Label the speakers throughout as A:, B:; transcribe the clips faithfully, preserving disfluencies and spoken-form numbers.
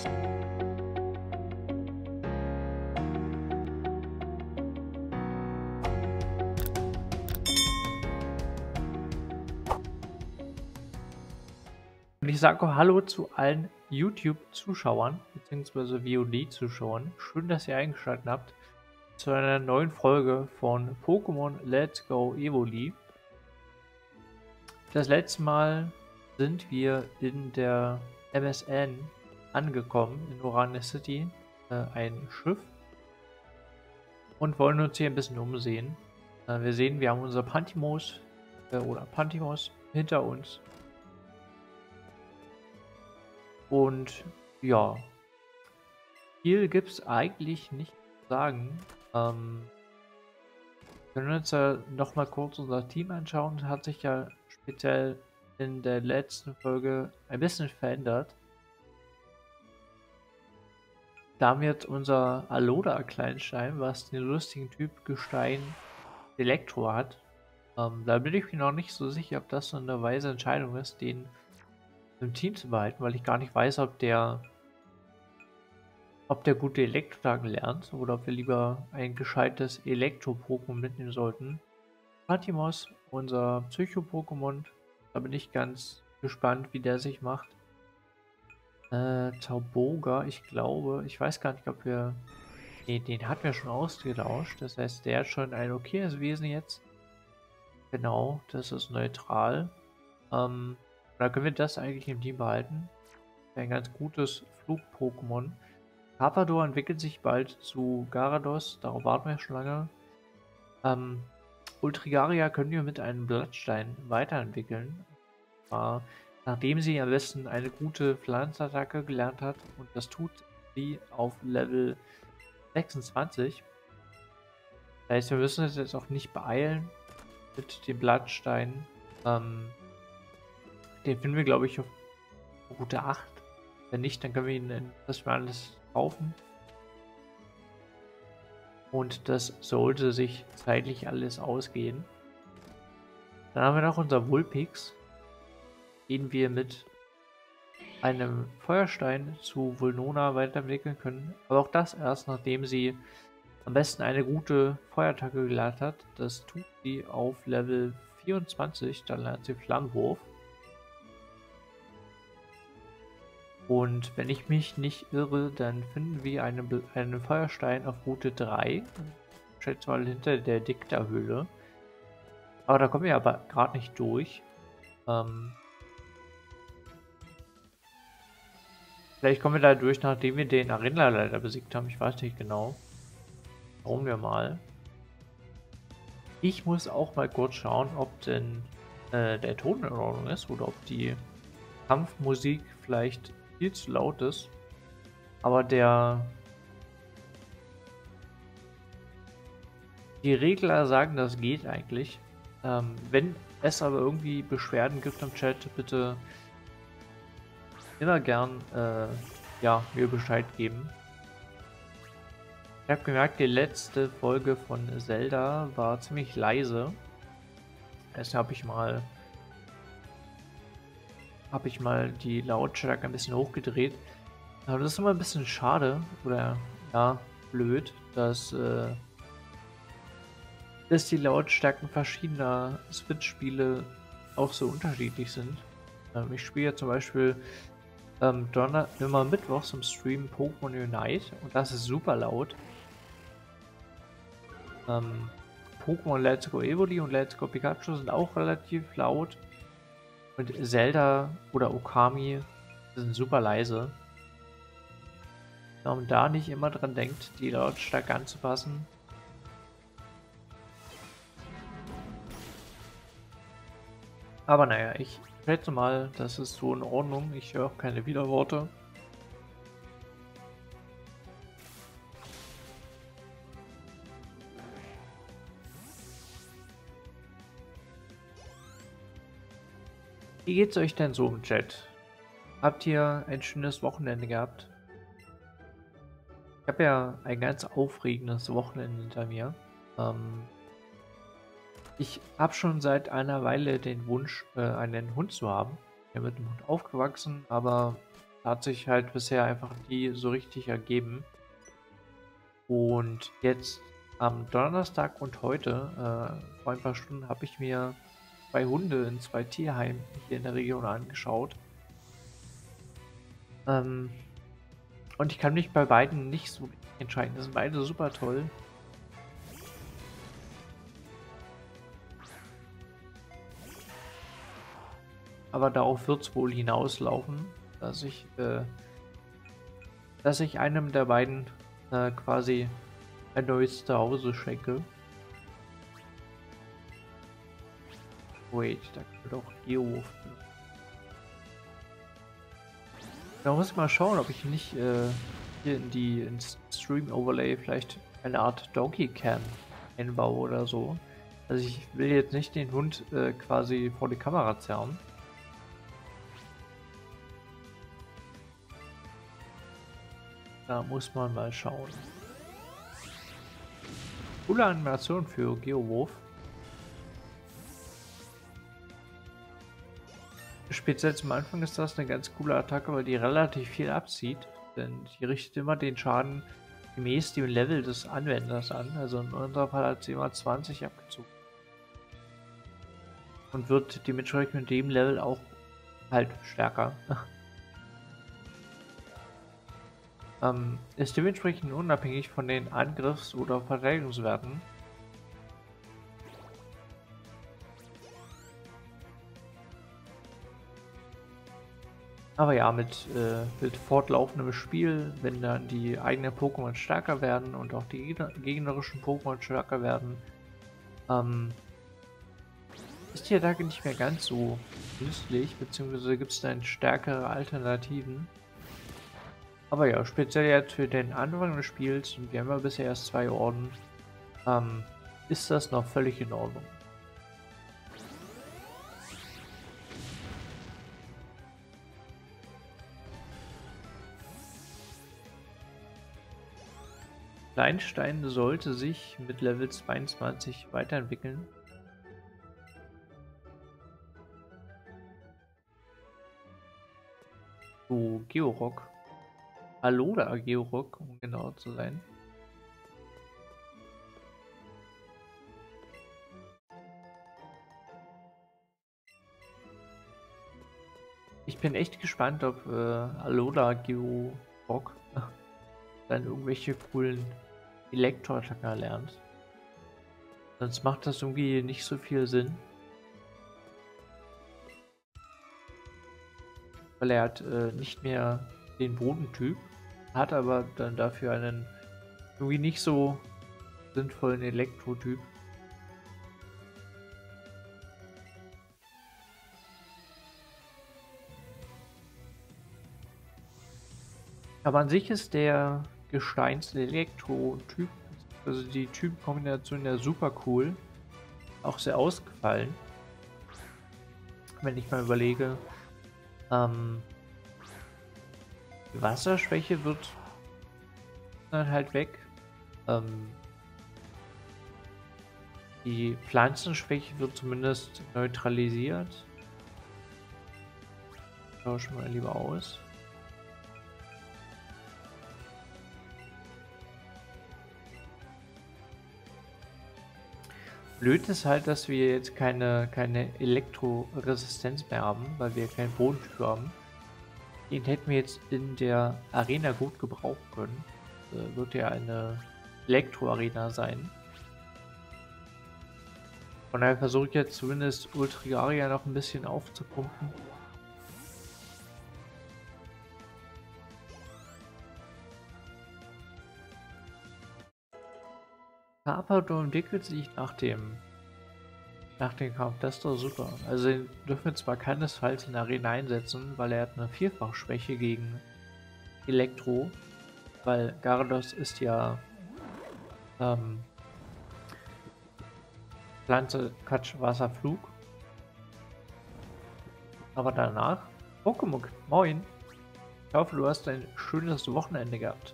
A: Und ich sage auch Hallo zu allen YouTube-Zuschauern bzw. V O D-Zuschauern. Schön, dass ihr eingeschaltet habt zu einer neuen Folge von Pokémon Let's Go Evoli. Das letzte Mal sind wir in der M S N angekommen, in Orania City, äh, ein Schiff, und wollen uns hier ein bisschen umsehen. Äh, wir sehen, wir haben unser Pantimos äh, oder Pantimos hinter uns. Und ja, viel gibt es eigentlich nicht zu sagen. Ähm, wir können uns ja noch mal kurz unser Team anschauen. Das hat sich ja speziell in der letzten Folge ein bisschen verändert. Da haben wir jetzt unser Alola Kleinstein, was den lustigen Typ Gestein Elektro hat. Ähm, da bin ich mir noch nicht so sicher, ob das so eine weise Entscheidung ist, den im Team zu behalten, weil ich gar nicht weiß, ob der ob der gute Elektro-Tagen lernt oder ob wir lieber ein gescheites Elektro-Pokémon mitnehmen sollten. Patimos, unser Psycho-Pokémon, da bin ich ganz gespannt, wie der sich macht. Äh, Tauboga, ich glaube, ich weiß gar nicht, ob wir... Nee, den hatten wir schon ausgetauscht, das heißt, der hat schon ein okayes Wesen jetzt. Genau, das ist neutral. Ähm, da können wir das eigentlich im Team behalten. Ein ganz gutes Flug-Pokémon. Carpador entwickelt sich bald zu Garados, darauf warten wir schon lange. Ähm, Ultrigaria können wir mit einem Blattstein weiterentwickeln. Äh, nachdem sie am besten eine gute Pflanzenattacke gelernt hat, und das tut sie auf Level sechsundzwanzig. Das heißt, wir müssen uns jetzt auch nicht beeilen mit dem Blattstein. Ähm, den finden wir, glaube ich, auf Route acht. Wenn nicht, dann können wir ihn in das wir alles kaufen. Und das sollte sich zeitlich alles ausgehen. Dann haben wir noch unser Vulpix, den wir mit einem Feuerstein zu Vulnona weiterentwickeln können. Aber auch das erst, nachdem sie am besten eine gute Feuerattacke gelernt hat. Das tut sie auf Level vierundzwanzig, dann lernt sie Flammenwurf. Und wenn ich mich nicht irre, dann finden wir einen, einen Feuerstein auf Route drei. Ich schätze mal hinter der Dicta-Höhle. Aber da kommen wir aber gerade nicht durch. Ähm, vielleicht kommen wir da durch, nachdem wir den Arena leider besiegt haben. Ich weiß nicht genau. Schauen wir mal. Ich muss auch mal kurz schauen, ob denn äh, der Ton in Ordnung ist oder ob die Kampfmusik vielleicht viel zu laut ist. Aber der... Die Regler sagen, das geht eigentlich. Ähm, wenn es aber irgendwie Beschwerden gibt im Chat, bitte immer gern äh, ja, mir Bescheid geben. Ich habe gemerkt, die letzte Folge von Zelda war ziemlich leise. Deshalb habe ich mal habe ich mal die Lautstärke ein bisschen hochgedreht. Aber das ist immer ein bisschen schade oder ja, blöd, dass, äh, dass die Lautstärken verschiedener Switch-Spiele auch so unterschiedlich sind. Ähm, ich spiele ja zum Beispiel ähm, Donner immer mittwochs im Stream Pokémon Unite und das ist super laut. Ähm, Pokémon Let's Go Evoli und Let's Go Pikachu sind auch relativ laut. Und Zelda oder Okami sind super leise. Wenn man da nicht immer dran denkt, die Lautstärke anzupassen. Aber naja, ich schätze mal, das ist so in Ordnung. Ich höre auch keine Widerworte. Wie geht's euch denn so im Chat? Habt ihr ein schönes Wochenende gehabt? Ich habe ja ein ganz aufregendes Wochenende hinter mir. Ähm, ich habe schon seit einer Weile den Wunsch, äh, einen Hund zu haben. Ich bin mit dem Hund aufgewachsen, aber hat sich halt bisher einfach nie so richtig ergeben. Und jetzt am Donnerstag und heute, äh, vor ein paar Stunden, habe ich mir zwei Hunde in zwei Tierheimen hier in der Region angeschaut. Ähm, und ich kann mich bei beiden nicht so richtig entscheiden. Die sind beide super toll. Aber darauf wird es wohl hinauslaufen, dass ich, äh, dass ich einem der beiden äh, quasi ein neues Zuhause schenke. Wait, da kommt auch Geowurf. Da muss ich mal schauen, ob ich nicht äh, hier in die ins Stream Overlay vielleicht eine Art Donkey Cam einbaue oder so. Also ich will jetzt nicht den Hund äh, quasi vor die Kamera zerren. Da muss man mal schauen. Coole Animation für Geowurf. Speziell zum Anfang ist das eine ganz coole Attacke, weil die relativ viel abzieht. Denn die richtet immer den Schaden gemäß dem Level des Anwenders an. Also in unserem Fall hat sie immer zwanzig abgezogen. Und wird dementsprechend mit dem Level auch halt stärker. ähm, ist dementsprechend unabhängig von den Angriffs- oder Verteidigungswerten. Aber ja, mit, äh, mit fortlaufendem Spiel, wenn dann die eigenen Pokémon stärker werden und auch die gegnerischen Pokémon stärker werden, ähm, ist die Attacke nicht mehr ganz so nützlich, beziehungsweise gibt es dann stärkere Alternativen. Aber ja, speziell jetzt für den Anfang des Spiels, und wir haben ja bisher erst zwei Orden, ähm, ist das noch völlig in Ordnung. Kleinstein sollte sich mit Level zweiundzwanzig weiterentwickeln. So, Georock. Alola Georock, um genauer zu sein. Ich bin echt gespannt, ob äh, Alola Georock dann irgendwelche coolen Elektro-Attacker lernt. Sonst macht das irgendwie nicht so viel Sinn. Weil er hat äh, nicht mehr den Bodentyp, hat aber dann dafür einen irgendwie nicht so sinnvollen Elektrotyp. Aber an sich ist der Gesteins-Elektro-Typ, also die Typkombination ja super cool. Auch sehr ausgefallen. Wenn ich mal überlege, ähm, die Wasserschwäche wird dann halt weg. Ähm, die Pflanzenschwäche wird zumindest neutralisiert. Tauschen wir lieber aus. Blöd ist halt, dass wir jetzt keine, keine Elektroresistenz mehr haben, weil wir keinen Bodentyp haben. Den hätten wir jetzt in der Arena gut gebrauchen können. Äh, wird ja eine Elektro-Arena sein. Von daher versuche ich jetzt zumindest Ultrigaria noch ein bisschen aufzupumpen. Carpador entwickelt sich nach dem nach dem Kampf, das ist doch super. Also den dürfen wir zwar keinesfalls in der Arena einsetzen, weil er hat eine Vierfachschwäche gegen Elektro, weil Gyarados ist ja ähm, Pflanze, Quatsch, Wasser, Flug. Aber danach, Pokémon, moin. Ich hoffe, du hast ein schönes Wochenende gehabt.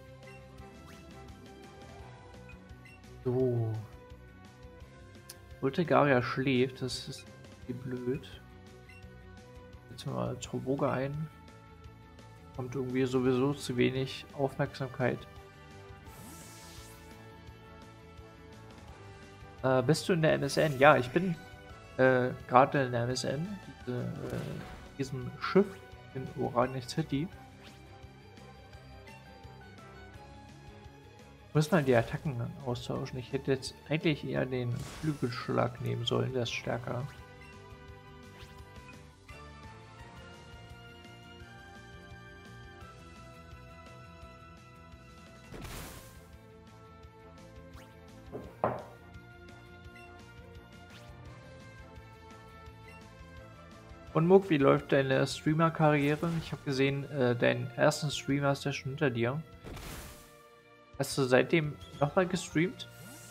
A: So. Ultigaria schläft, das ist blöd. Jetzt mal Turboga ein. Kommt irgendwie sowieso zu wenig Aufmerksamkeit. Äh, bist du in der M S N? Ja, ich bin äh, gerade in der M S N, diese, äh, diesem Schiff in Orange City. Muss man die Attacken austauschen. Ich hätte jetzt eigentlich eher den Flügelschlag nehmen sollen, der ist stärker. Und Muck, wie läuft deine Streamer-Karriere? Ich habe gesehen, äh, deinen ersten Stream hast du ja schon hinter dir. Hast du seitdem nochmal gestreamt?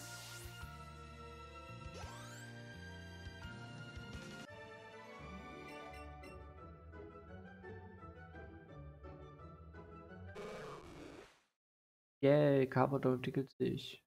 A: Yay, Carpador entwickelt sich.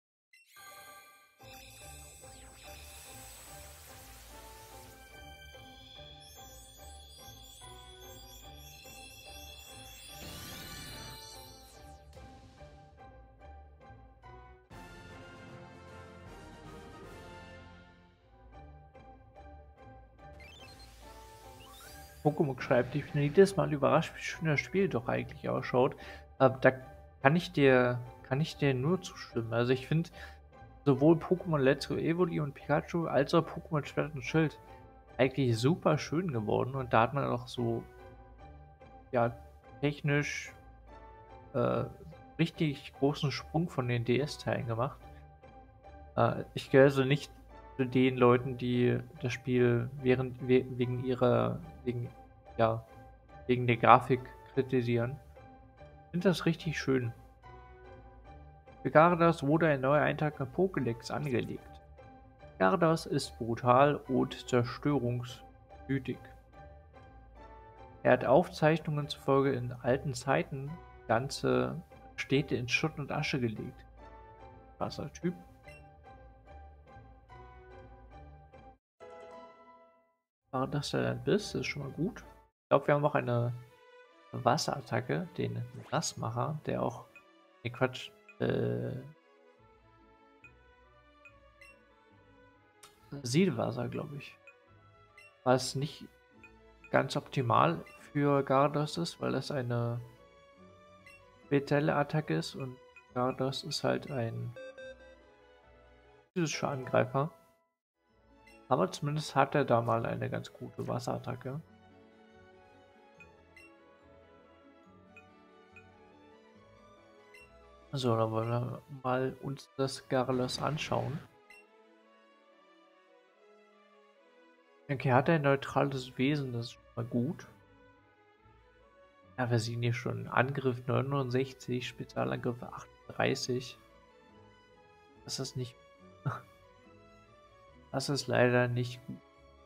A: Pokémon schreibt, ich bin jedes Mal überrascht, wie schön das Spiel doch eigentlich ausschaut. Aber da kann ich dir, kann ich dir nur zustimmen. Also ich finde sowohl Pokémon Let's Go Evoli und Pikachu als auch Pokémon Schwert und Schild eigentlich super schön geworden. Und da hat man auch so, ja, technisch äh, richtig großen Sprung von den D S-Teilen gemacht. Äh, ich gehöre also nicht zu den Leuten, die das Spiel während, we wegen ihrer, wegen, ja, wegen der Grafik kritisieren. Ich finde das richtig schön. Für Gyarados wurde ein neuer Eintrag in Pokédex angelegt. Gyarados ist brutal und zerstörungswütig. Er hat Aufzeichnungen zufolge in alten Zeiten ganze Städte in Schutt und Asche gelegt. Krasser Typ. Dass du dann bist, ist schon mal gut. Ich glaube, wir haben auch eine Wasserattacke, den Nassmacher, der auch. Ne, Quatsch. Äh. Siedewasser, glaube ich. Was nicht ganz optimal für Gyarados ist, weil es eine spezielle Attacke ist und Gyarados ist halt ein physischer Angreifer. Aber zumindest hat er da mal eine ganz gute Wasserattacke. So, dann wollen wir mal uns das Gyarados anschauen. Okay, hat er ein neutrales Wesen, das ist schon mal gut. Ja, wir sehen hier schon Angriff neunundsechzig, Spezialangriff achtunddreißig. Das ist nicht. Das ist leider nicht gut.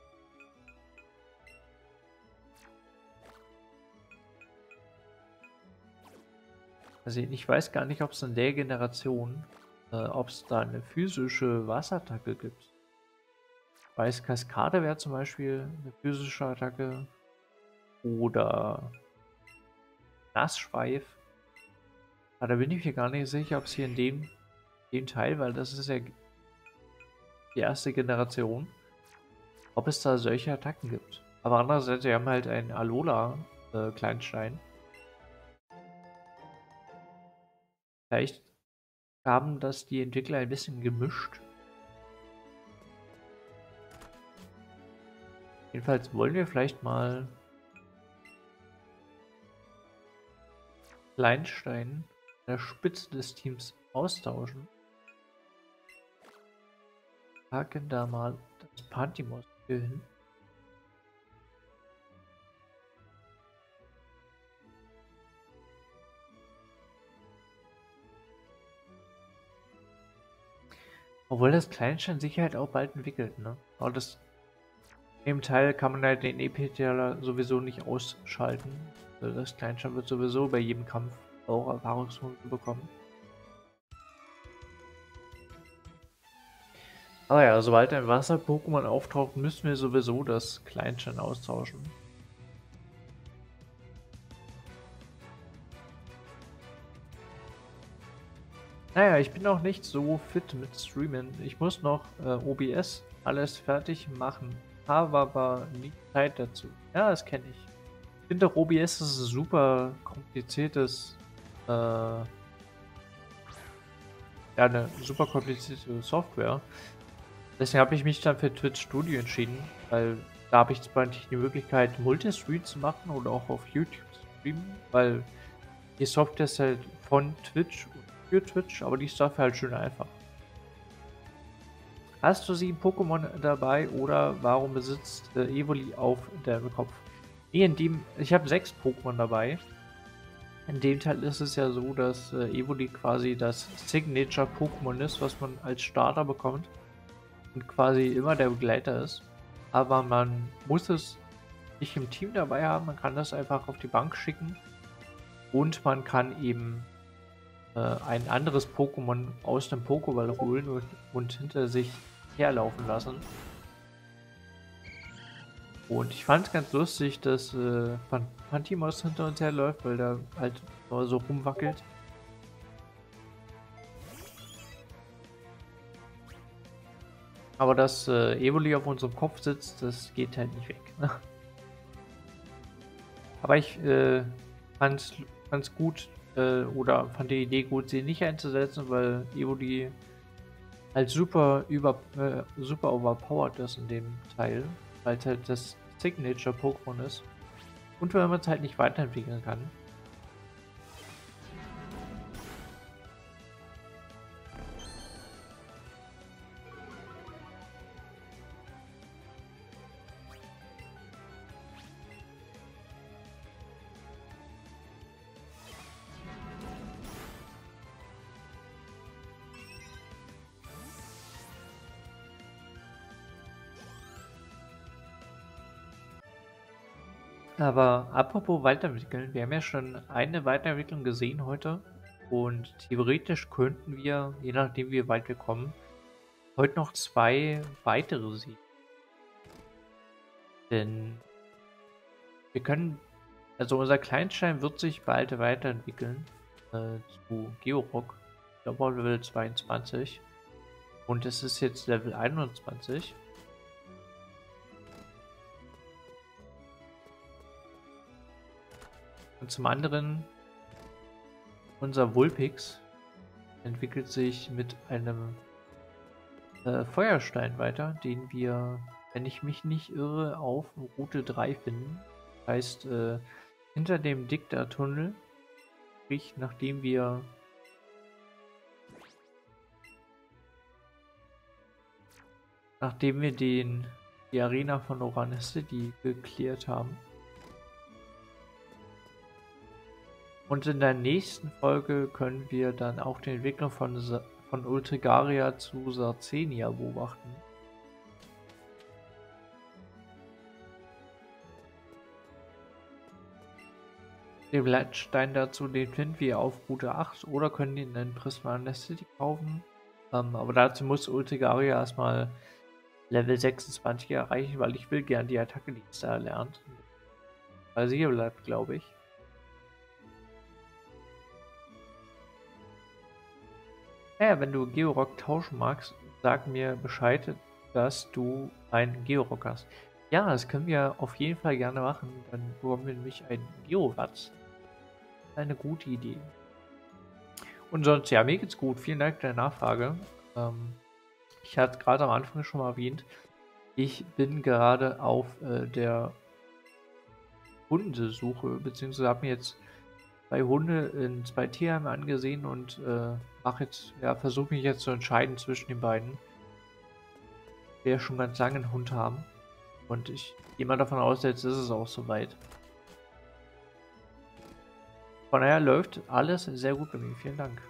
A: Also ich weiß gar nicht, ob es in der Generation, äh, ob es da eine physische Wasserattacke gibt. Ich weiß, Kaskade wäre zum Beispiel eine physische Attacke. Oder Nassschweif. Aber da bin ich mir gar nicht sicher, ob es hier in dem, dem Teil, weil das ist ja die erste Generation, ob es da solche Attacken gibt. Aber andererseits, wir haben halt einen Alola-Kleinstein. Äh, Vielleicht haben das die Entwickler ein bisschen gemischt. Jedenfalls wollen wir vielleicht mal Kleinstein an der Spitze des Teams austauschen. Packen da mal das Pantimos hin. Obwohl das Kleinstein sich halt auch bald entwickelt, ne? Aber das im Teil kann man halt den E P-Teller sowieso nicht ausschalten. Also das Kleinstein wird sowieso bei jedem Kampf auch Erfahrungspunkte bekommen. Aber ja, sobald ein Wasser-Pokémon auftaucht, müssen wir sowieso das Kleinstein austauschen. Naja, ich bin noch nicht so fit mit Streamen. Ich muss noch äh, O B S alles fertig machen. Habe aber nie Zeit dazu. Ja, das kenne ich. Ich finde auch O B S ist ein super kompliziertes, äh, ja, eine super komplizierte Software. Deswegen habe ich mich dann für Twitch Studio entschieden, weil da habe ich zwar nicht die Möglichkeit, Multistream zu machen oder auch auf YouTube zu streamen, weil die Software ist halt von Twitch und für Twitch, aber die ist dafür halt schön einfach. Hast du sieben Pokémon dabei oder warum besitzt äh, Evoli auf deinem Kopf? Nee, in dem, ich habe sechs Pokémon dabei. In dem Teil ist es ja so, dass äh, Evoli quasi das Signature-Pokémon ist, was man als Starter bekommt und quasi immer der Begleiter ist. Aber man muss es nicht im Team dabei haben, man kann das einfach auf die Bank schicken und man kann eben äh, ein anderes Pokémon aus dem Pokéball holen und, und hinter sich herlaufen lassen. Und ich fand es ganz lustig, dass äh, Pan Pantimos hinter uns herläuft, weil der halt nur so rumwackelt. Aber dass äh, Evoli auf unserem Kopf sitzt, das geht halt nicht weg. Ne? Aber ich äh, fand es gut äh, oder fand die Idee gut, sie nicht einzusetzen, weil Evoli halt super über äh, super overpowered ist in dem Teil, weil es halt das Signature-Pokémon ist. Und weil man es halt nicht weiterentwickeln kann. Aber apropos weiterentwickeln, wir haben ja schon eine Weiterentwicklung gesehen heute und theoretisch könnten wir, je nachdem wie weit wir kommen, heute noch zwei weitere sehen. Denn wir können, also unser Kleinstein wird sich bald weiterentwickeln äh, zu Georock, ich glaube auf Level zweiundzwanzig und es ist jetzt Level einundzwanzig. Und zum anderen, unser Vulpix entwickelt sich mit einem äh, Feuerstein weiter, den wir, wenn ich mich nicht irre, auf Route drei finden. Heißt, äh, hinter dem Dicta-Tunnel, sprich, nachdem wir nachdem wir den die Arena von Oran City geklärt haben. Und in der nächsten Folge können wir dann auch die Entwicklung von, Sa von Ultrigaria zu Sarzenia beobachten. Den Blattstein dazu, den finden wir auf Route acht oder können ihn in Prisma City kaufen. Ähm, aber dazu muss Ultrigaria erstmal Level sechsundzwanzig erreichen, weil ich will gern die Attacke, die es da erlernt. Weil sie hier bleibt, glaube ich. Naja, wenn du Georock tauschen magst, sag mir Bescheid, dass du einen Georock hast. Ja, das können wir auf jeden Fall gerne machen. Dann bekommen wir nämlich einen Geowatz. Eine gute Idee. Und sonst, ja, mir geht's gut. Vielen Dank für deine Nachfrage. Ähm, ich hatte es gerade am Anfang schon mal erwähnt. Ich bin gerade auf äh, der Hundesuche, beziehungsweise habe mir jetzt zwei Hunde in zwei Tierheimen angesehen und äh, mache jetzt, ja, versuche mich jetzt zu entscheiden zwischen den beiden. Wir ja schon ganz lange einen Hund haben. Und ich gehe mal davon aus, jetzt ist es auch soweit. Von daher läuft alles sehr gut bei mir. Vielen Dank.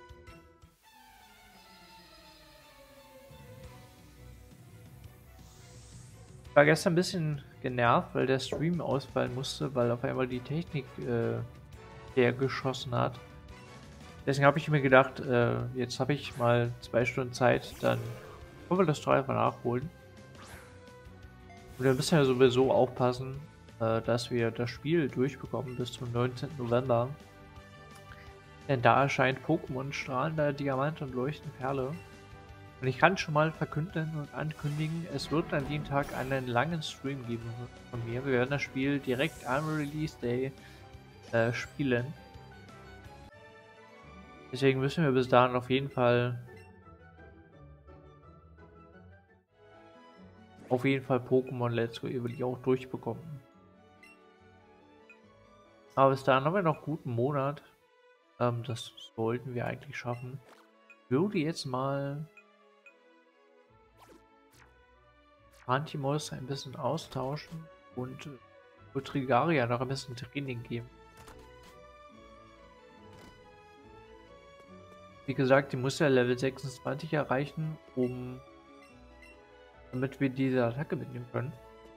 A: Ich war gestern ein bisschen genervt, weil der Stream ausfallen musste, weil auf einmal die Technik äh, der geschossen hat. Deswegen habe ich mir gedacht, äh, jetzt habe ich mal zwei Stunden Zeit, dann können wir das doch einfach nachholen. Und wir müssen ja sowieso aufpassen, äh, dass wir das Spiel durchbekommen bis zum neunzehnten November. Denn da erscheint Pokémon strahlender Diamant und leuchtende Perle. Und ich kann schon mal verkünden und ankündigen, es wird an dem Tag einen langen Stream geben von mir. Wir werden das Spiel direkt am Release Day äh, spielen. Deswegen müssen wir bis dahin auf jeden Fall auf jeden Fall Pokémon Let's Go Evoli auch durchbekommen. Aber bis dahin haben wir noch einen guten Monat. Ähm, das sollten wir eigentlich schaffen. Ich würde jetzt mal Antimos ein bisschen austauschen und äh, Trigaria noch ein bisschen Training geben. Wie gesagt, die muss ja Level sechsundzwanzig erreichen, um damit wir diese Attacke mitnehmen können.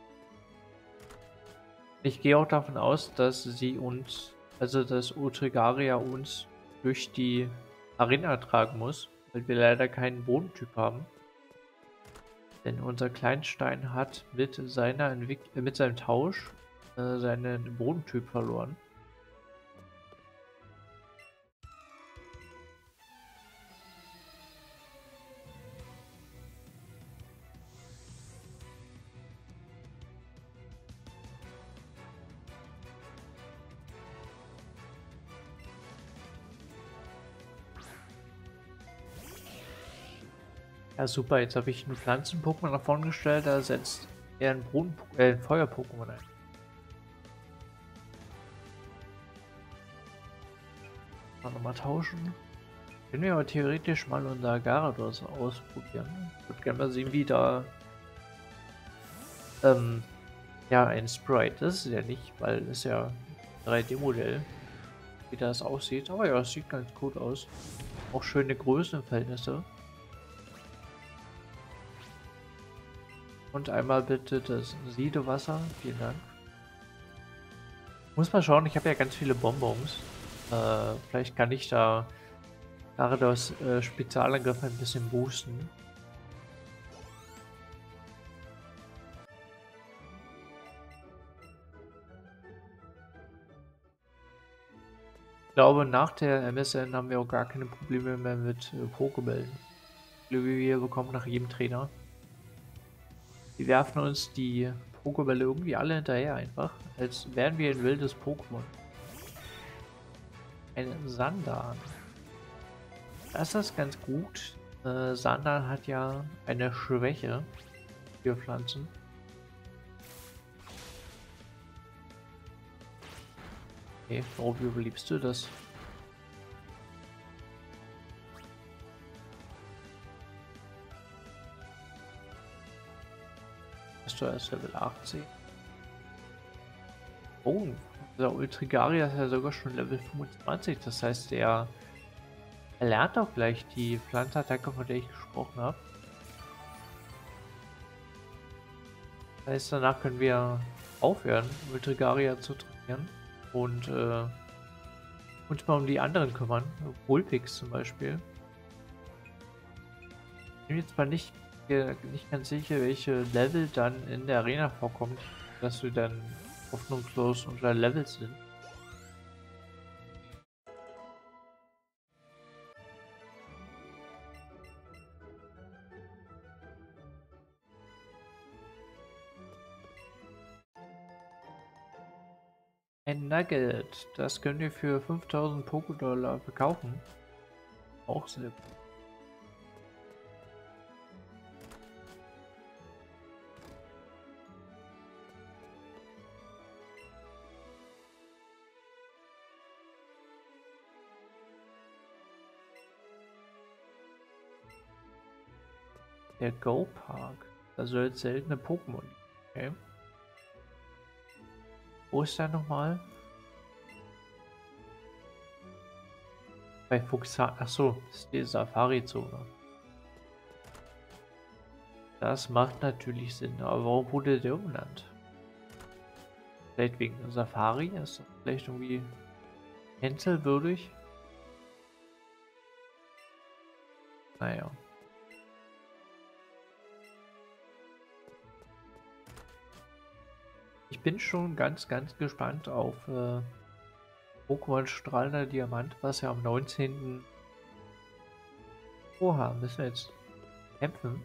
A: Ich gehe auch davon aus, dass sie uns, also dass Utrigaria uns durch die Arena tragen muss, weil wir leider keinen Bodentyp haben. Denn unser Kleinstein hat mit seiner Entwick äh, mit seinem Tausch äh, seinen Bodentyp verloren. Ja, super, jetzt habe ich einen Pflanzen-Pokémon nach vorne gestellt, da setzt er ein, Boden äh, ein Feuer-Pokémon ein. Mal nochmal tauschen. Können wir aber theoretisch mal unser Gyarados ausprobieren. Ich würde gerne mal sehen, wie da ähm, ja, ein Sprite. Das ist ja nicht, weil es ja ein drei D-Modell, wie das aussieht. Aber ja, es sieht ganz gut aus. Auch schöne Größenverhältnisse. Und einmal bitte das Siedewasser. Vielen Dank. Muss mal schauen, ich habe ja ganz viele Bonbons. Äh, vielleicht kann ich da Gyarados äh, Spezialangriff ein bisschen boosten. Ich glaube, nach der M S N haben wir auch gar keine Probleme mehr mit äh, Pokébällen. Wir bekommen nach jedem Trainer. Die werfen uns die Pokébälle irgendwie alle hinterher einfach, als wären wir ein wildes Pokémon. Ein Sandan. Das ist ganz gut. Äh, Sandan hat ja eine Schwäche für Pflanzen. Okay, warum überlebst du das? Bist du erst Level achtzehn? Oh, der Ultrigaria ist ja sogar schon Level fünfundzwanzig. Das heißt, der erlernt auch gleich die Pflanzenattacke, von der ich gesprochen habe. Das heißt, danach können wir aufhören, Ultrigaria zu trainieren und äh, uns mal um die anderen kümmern. Vulpix zum Beispiel. Ich bin jetzt mal nicht, äh, nicht ganz sicher, welche Level dann in der Arena vorkommt, dass wir dann hoffnungslos unter Level sind. Ein Nugget, das können wir für fünftausend Pokédollar verkaufen. Auch sehr gut. Der Go Park. Da soll jetzt seltene Pokémon liegen. Okay. Wo ist der nochmal? Bei Fuchsa. Achso, das ist die Safari-Zone. Das macht natürlich Sinn, aber warum wurde der umbenannt? Vielleicht wegen der Safari? Ist das vielleicht irgendwie hänselwürdig? Naja. Ich bin schon ganz, ganz gespannt auf äh, Pokémon Strahlender Diamant, was ja am neunzehnten Oha, müssen wir jetzt kämpfen?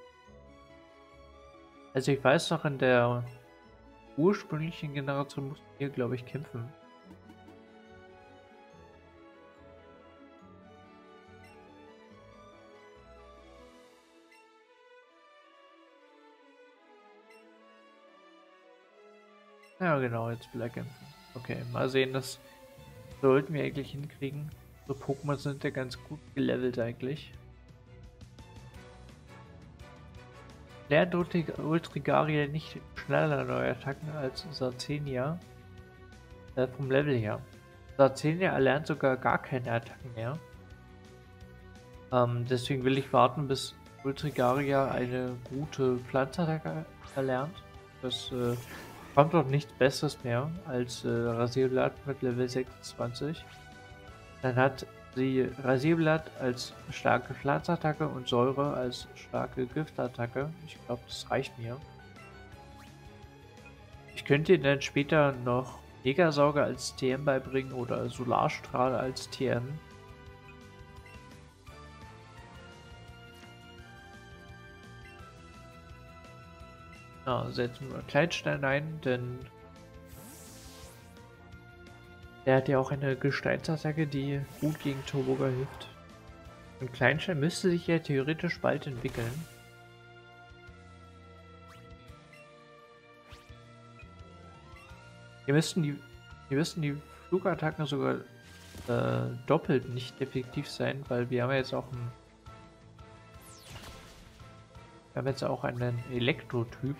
A: Also ich weiß noch, in der ursprünglichen Generation mussten wir, glaube ich, kämpfen. Ja, genau, jetzt will er kämpfen. Okay, mal sehen, das sollten wir eigentlich hinkriegen. So Pokémon sind ja ganz gut gelevelt eigentlich. Lernt Ultrigaria nicht schneller neue Attacken als Sarcenia? Äh, vom Level her. Sarcenia erlernt sogar gar keine Attacken mehr. Ähm, deswegen will ich warten, bis Ultrigaria eine gute Pflanzattacke erlernt. Das äh, kommt doch nichts Besseres mehr als äh, Rasierblatt mit Level sechsundzwanzig. Dann hat sie Rasierblatt als starke Pflanzattacke und Säure als starke Giftattacke. Ich glaube, das reicht mir. Ich könnte ihr dann später noch Megasauger als T M beibringen oder Solarstrahl als T M. Ja, setzen wir Kleinstein ein, denn der hat ja auch eine Gesteinsattacke, die gut gegen Turboga hilft. Und Kleinstein müsste sich ja theoretisch bald entwickeln. Hier müssten die, hier müssten die Flugattacken sogar äh, doppelt nicht effektiv sein, weil wir haben ja jetzt auch einen, wir haben jetzt auch einen Elektrotyp.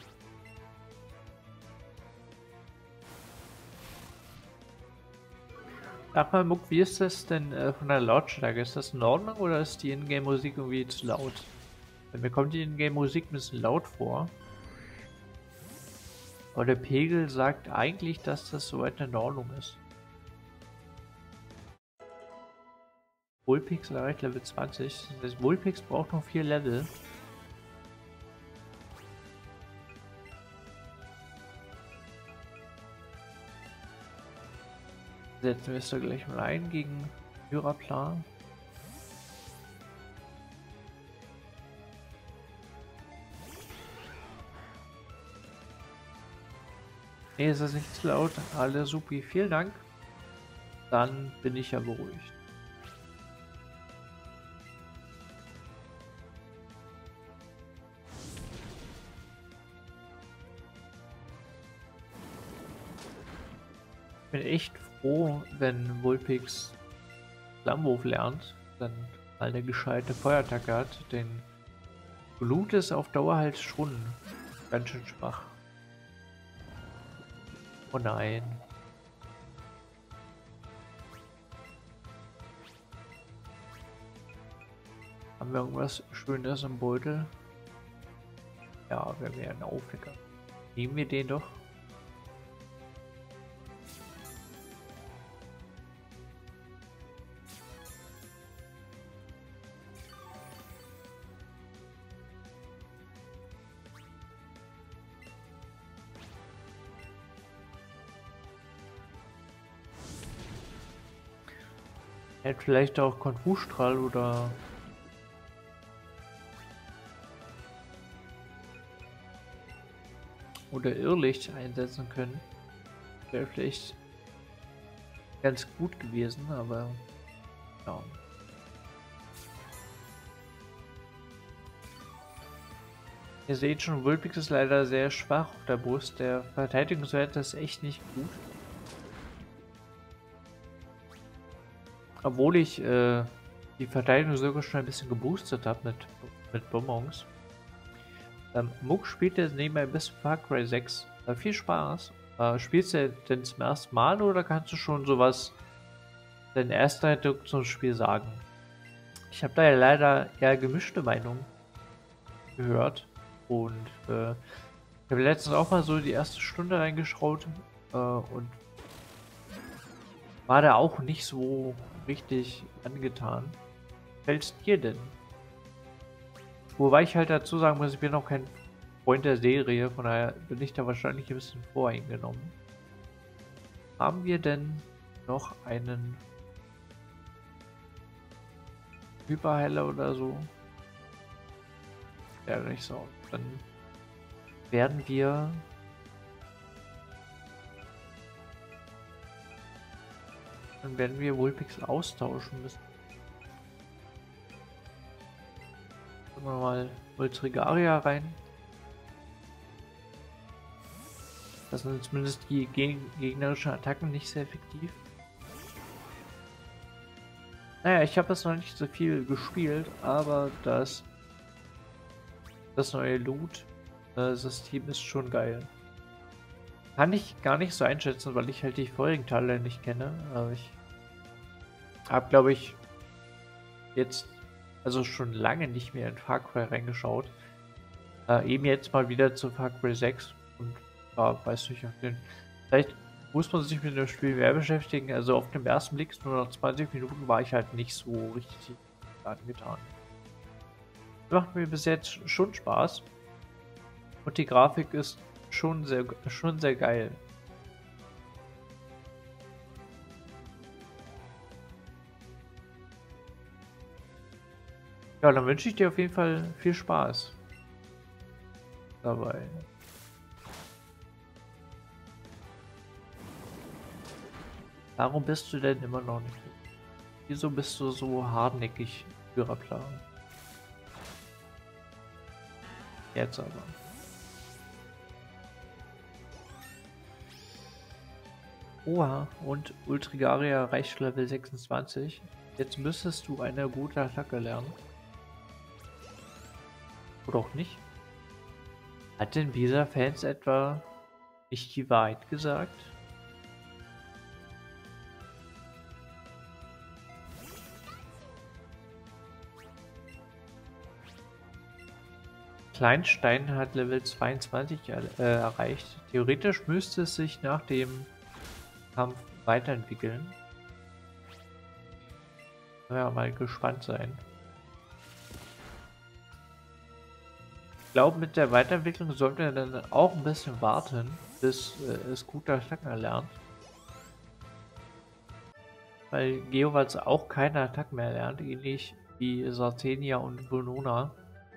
A: Sag mal, Muck, wie ist das denn äh, von der Lautstärke? Ist das in Ordnung oder ist die Ingame-Musik irgendwie zu laut? Weil mir kommt die Ingame-Musik ein bisschen laut vor. Aber der Pegel sagt eigentlich, dass das soweit in Ordnung ist. Vulpix erreicht Level zwanzig. Das heißt, Vulpix braucht noch vier Level. Setzen wir es da gleich mal ein gegen Hyraplan. Ne, ist das nicht zu laut? Alle supi, vielen Dank. Dann bin ich ja beruhigt. Ich bin echt froh, wenn Vulpix Flammenwurf lernt, dann mal eine gescheite Feuerattacke hat, denn Blut ist auf Dauer halt schon ganz schön schwach. Oh nein. Haben wir irgendwas Schönes im Beutel? Ja, wir haben ja einen Aufwecker. Nehmen wir den doch. Er hätte vielleicht auch Konfusstrahl oder oder Irrlicht einsetzen können. Wäre vielleicht ganz gut gewesen, aber ja. Ihr seht schon, Vulpix ist leider sehr schwach auf der Brust. Der Verteidigungswert ist echt nicht gut. Obwohl ich äh, die Verteidigung sogar schon ein bisschen geboostet habe mit, mit Bonbons. Ähm, Muck spielt jetzt nebenbei ein bisschen Far Cry sechs. Äh, viel Spaß. Äh, spielst du denn zum ersten Mal oder kannst du schon sowas, deinen ersten Eindruck zum Spiel sagen? Ich habe da ja leider eher gemischte Meinungen gehört. Und äh, ich habe letztens auch mal so die erste Stunde reingeschaut äh, und war da auch nicht so richtig angetan. Fällt's dir denn? Wobei ich halt dazu sagen muss, ich bin noch kein Freund der Serie, von daher bin ich da wahrscheinlich ein bisschen voreingenommen. Haben wir denn noch einen Hyperheiler oder so. Ja, nicht so. Dann werden wir dann werden wir Vulpix austauschen müssen. Machen wir mal Voltrigaria rein. Das sind zumindest die gegnerischen Attacken nicht sehr effektiv. Naja, ich habe jetzt noch nicht so viel gespielt, aber das, das neue Loot-System ist schon geil. Kann ich gar nicht so einschätzen, weil ich halt die vorigen Teile nicht kenne. Aber ich habe, glaube ich, jetzt also schon lange nicht mehr in Far Cry reingeschaut. Äh, eben jetzt mal wieder zu Far Cry sechs und ja, weiß nicht, vielleicht muss man sich mit dem Spiel mehr beschäftigen. Also auf den ersten Blick, nur nach zwanzig Minuten, war ich halt nicht so richtig angetan. Macht mir bis jetzt schon Spaß. Und die Grafik ist schon sehr, schon sehr geil. Ja, dann wünsche ich dir auf jeden Fall viel Spaß dabei. Warum bist du denn immer noch nicht? Wieso bist du so hartnäckig, Führerplan? Jetzt aber. Oha, und Ultrigaria reicht Level sechsundzwanzig. Jetzt müsstest du eine gute Attacke lernen. Oder auch nicht? Hat denn Visa-Fans etwa nicht die Wahrheit gesagt? Kleinstein hat Level zweiundzwanzig äh, erreicht. Theoretisch müsste es sich nach dem Kampf weiterentwickeln. Ja, mal gespannt sein. Ich glaube, mit der Weiterentwicklung sollten wir dann auch ein bisschen warten, bis äh, es gute Attacken erlernt. Weil Geowatz auch keine Attacken mehr lernt, ähnlich wie Sartenia und Venona.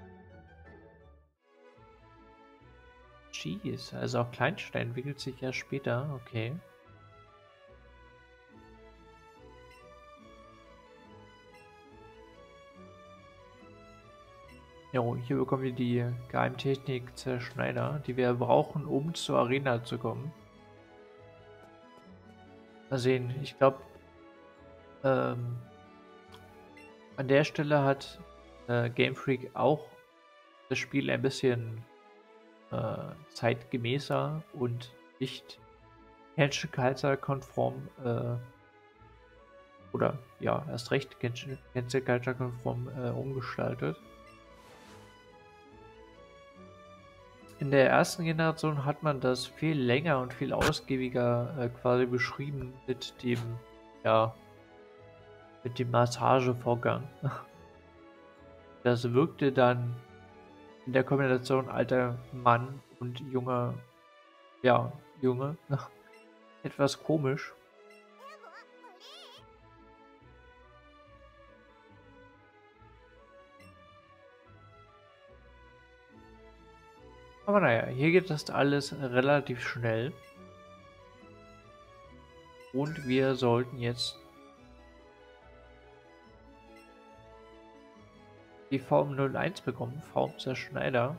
A: Jeez, also auch Kleinstein entwickelt sich ja später, okay. Jo, hier bekommen wir die Geheimtechnik Zerschneider, die wir brauchen, um zur Arena zu kommen. Mal sehen, ich glaube, ähm, an der Stelle hat äh, Game Freak auch das Spiel ein bisschen äh, zeitgemäßer und nicht Cancel Culture konform äh, oder ja, erst recht Cancel Culture konform äh, umgestaltet. In der ersten Generation hat man das viel länger und viel ausgiebiger äh, quasi beschrieben mit dem, ja, mit dem Massagevorgang. Das wirkte dann in der Kombination alter Mann und junger, ja, Junge, etwas komisch. Aber naja, hier geht das alles relativ schnell. Und wir sollten jetzt die Form null eins bekommen, Form Zerschneider.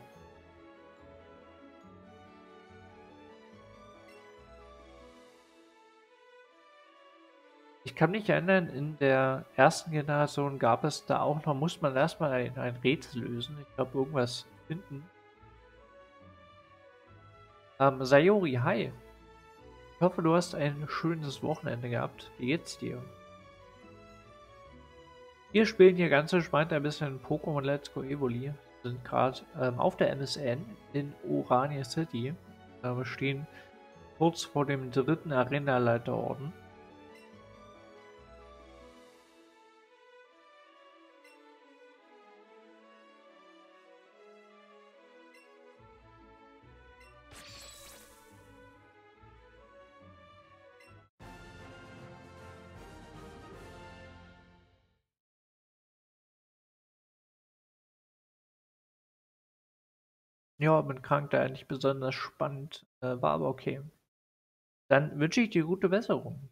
A: Ich kann mich erinnern, in der ersten Generation gab es da auch noch, muss man erstmal ein, ein Rätsel lösen. Ich glaube, irgendwas finden. Ähm, Sayori, hi. Ich hoffe, du hast ein schönes Wochenende gehabt. Wie geht's dir? Wir spielen hier ganz entspannt ein bisschen Pokémon Let's Go Evoli. Wir sind gerade ähm, auf der M S N in Orania City. Äh, wir stehen kurz vor dem dritten Arenaleiterorden. Ja, bin krank, daher nicht besonders spannend, äh, war aber okay. Dann wünsche ich dir gute Besserung.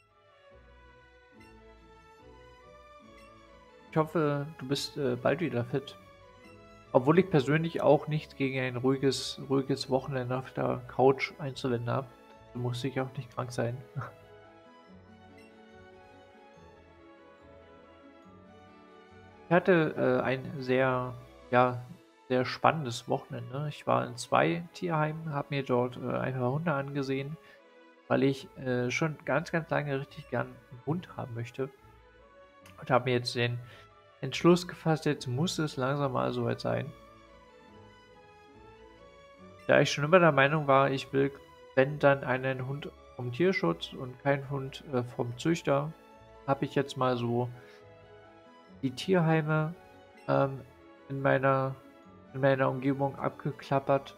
A: Ich hoffe, du bist, äh, bald wieder fit. Obwohl ich persönlich auch nichts gegen ein ruhiges ruhiges Wochenende auf der Couch einzuwenden habe. Du musst dich auch nicht krank sein. Ich hatte, äh, ein sehr ja, sehr spannendes Wochenende. Ich war in zwei Tierheimen, habe mir dort, äh, ein paar Hunde angesehen, weil ich, äh, schon ganz, ganz lange richtig gern 'n Hund haben möchte und habe mir jetzt den Entschluss gefasst, jetzt muss es langsam mal so weit sein. Da ich schon immer der Meinung war, ich will, wenn dann einen Hund vom Tierschutz und keinen Hund, äh, vom Züchter, habe ich jetzt mal so die Tierheime, ähm, in meiner in meiner Umgebung abgeklappert.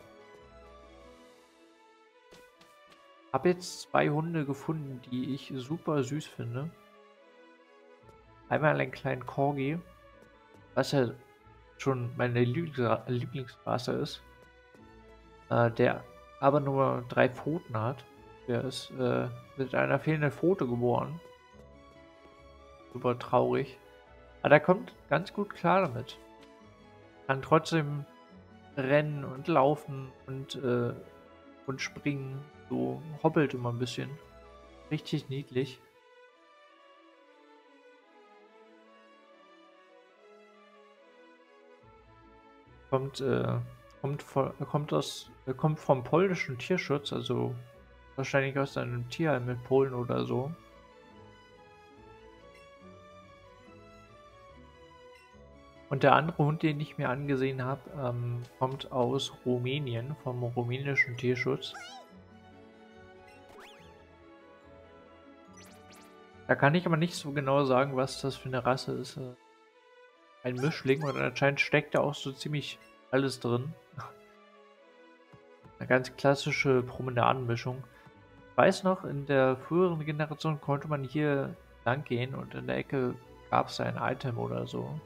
A: Habe jetzt zwei Hunde gefunden, die ich super süß finde. Einmal einen kleinen Corgi, was ja schon meine Lieblingsra Lieblingsrasse ist, äh, der aber nur drei Pfoten hat. Der ist, äh, mit einer fehlenden Pfote geboren. Super traurig. Aber der kommt ganz gut klar damit. Kann trotzdem rennen und laufen und, äh und springen. So hoppelt immer ein bisschen. Richtig niedlich. Kommt, äh kommt vo kommt aus äh, kommt vom polnischen Tierschutz, also wahrscheinlich aus einem Tierheim in Polen oder so. Und der andere Hund, den ich mir angesehen habe, ähm, kommt aus Rumänien, vom rumänischen Tierschutz. Da kann ich aber nicht so genau sagen, was das für eine Rasse ist. Äh, ein Mischling und anscheinend steckt da auch so ziemlich alles drin. Eine ganz klassische Promenadenmischung. Ich weiß noch, in der früheren Generation konnte man hier lang gehen und in der Ecke gab es ein Item oder so.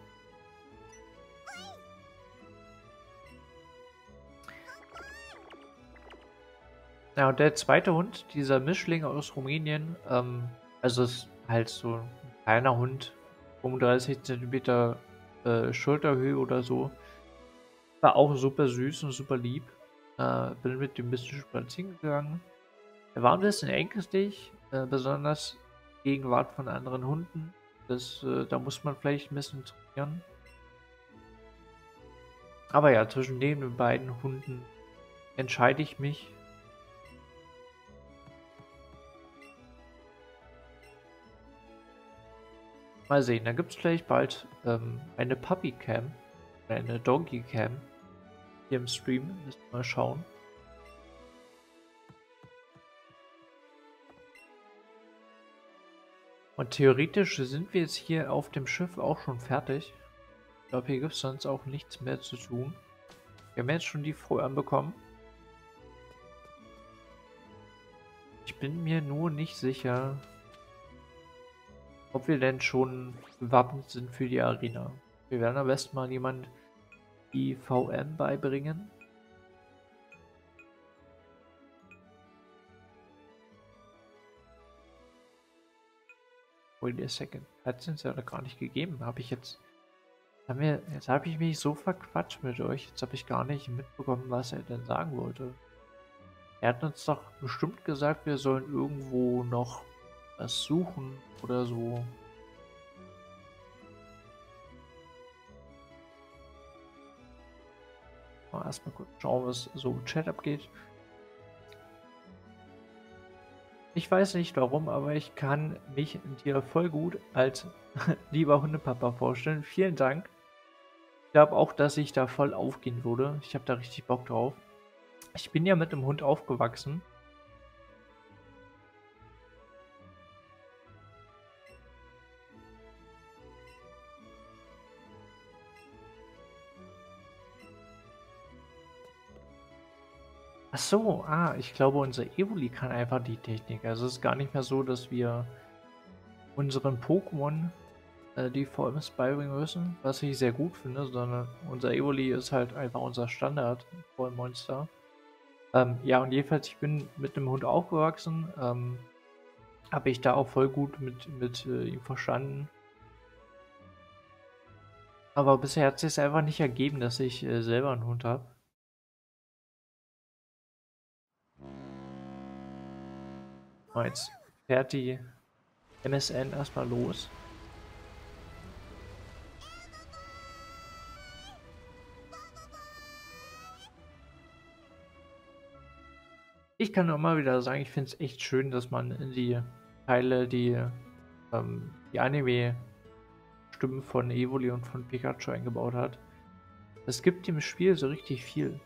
A: Ja, und der zweite Hund, dieser Mischling aus Rumänien, ähm, also ist halt so ein kleiner Hund, fünfunddreißig Zentimeter äh, Schulterhöhe oder so. War auch super süß und super lieb. Äh, bin mit dem ein bisschen spazieren gegangen. Er war ein bisschen ängstlich, äh, besonders Gegenwart von anderen Hunden. Das, äh, da muss man vielleicht ein bisschen trainieren. Aber ja, zwischen den beiden Hunden entscheide ich mich. Mal sehen, da gibt es vielleicht bald ähm, eine Puppy Cam, eine Donkey Cam hier im Stream. Müssen wir mal schauen. Und theoretisch sind wir jetzt hier auf dem Schiff auch schon fertig. Ich glaube, hier gibt es sonst auch nichts mehr zu tun. Wir haben jetzt schon die Feuern bekommen. Ich bin mir nur nicht sicher, ob wir denn schon gewappnet sind für die Arena. Wir werden am besten mal jemand die V M beibringen. Wait a second. Hat es uns ja noch gar nicht gegeben. Habe ich jetzt. Haben wir, jetzt habe ich mich so verquatscht mit euch. Jetzt habe ich gar nicht mitbekommen, was er denn sagen wollte. Er hat uns doch bestimmt gesagt, wir sollen irgendwo noch was suchen oder so. Mal erstmal kurz schauen, was so im Chat abgeht. Ich weiß nicht warum, aber ich kann mich dir voll gut als lieber Hundepapa vorstellen. Vielen Dank. Ich glaube auch, dass ich da voll aufgehen würde. Ich habe da richtig Bock drauf. Ich bin ja mit dem Hund aufgewachsen. Ach so, ah, ich glaube, unser Evoli kann einfach die Technik. Also es ist gar nicht mehr so, dass wir unseren Pokémon äh, die V Ms beibringen müssen, was ich sehr gut finde, sondern unser Evoli ist halt einfach unser Standard-V M-Monster. Ähm, ja, und jedenfalls, ich bin mit dem Hund aufgewachsen, ähm, habe ich da auch voll gut mit, mit äh, ihm verstanden. Aber bisher hat sich einfach nicht ergeben, dass ich äh, selber einen Hund habe. Oh, jetzt fährt die M S N erstmal los. Ich kann nur immer wieder sagen, ich finde es echt schön, dass man in die Teile die, ähm, die Anime-Stimmen von Evoli und von Pikachu eingebaut hat. Es gibt dem Spiel so richtig viel.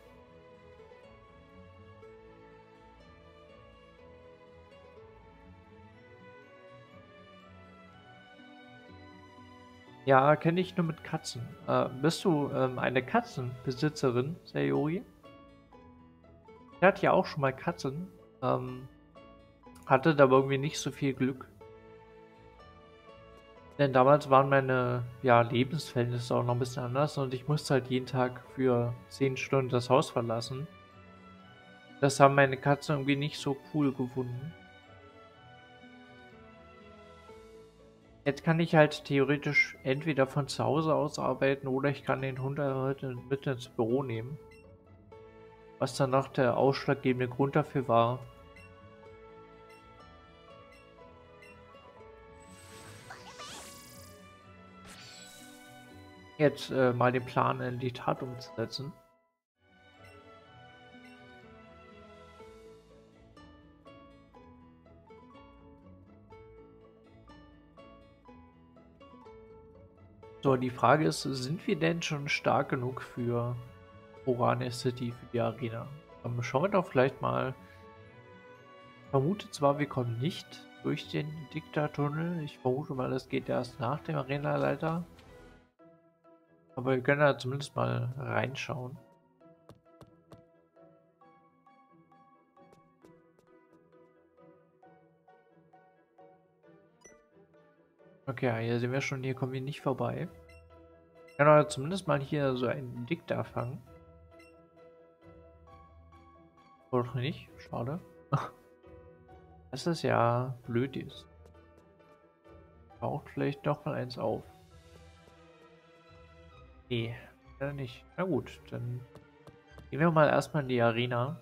A: Ja, kenne ich nur mit Katzen. Äh, bist du ähm, eine Katzenbesitzerin, Sayori? Ich hatte ja auch schon mal Katzen, ähm, hatte da aber irgendwie nicht so viel Glück. Denn damals waren meine, ja, Lebensverhältnisse auch noch ein bisschen anders und ich musste halt jeden Tag für zehn Stunden das Haus verlassen. Das haben meine Katzen irgendwie nicht so cool gefunden. Jetzt kann ich halt theoretisch entweder von zu Hause aus arbeiten oder ich kann den Hund halt mit ins Büro nehmen. Was dann noch der ausschlaggebende Grund dafür war. Jetzt äh, mal den Plan in die Tat umzusetzen. So, die Frage ist, sind wir denn schon stark genug für Orania City, für die Arena? Ähm, schauen wir doch vielleicht mal. Ich vermute zwar, wir kommen nicht durch den Diktat-Tunnel. Ich vermute mal, das geht erst nach dem Arena-Leiter. Aber wir können da zumindest mal reinschauen. Okay, hier sehen wir schon, hier kommen wir nicht vorbei. Ich kann aber zumindest mal hier so einen Diktat fangen. Oder doch nicht? Schade. Das ist ja blöd ist. Taucht vielleicht doch mal eins auf. Nee, ja nicht. Na gut, dann gehen wir mal erstmal in die Arena.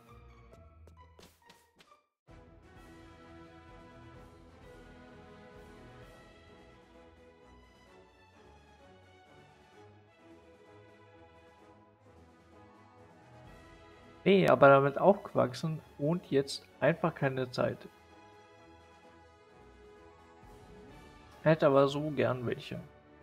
A: Nee, aber damit aufgewachsen und jetzt einfach keine Zeit. Hätte aber so gern welche.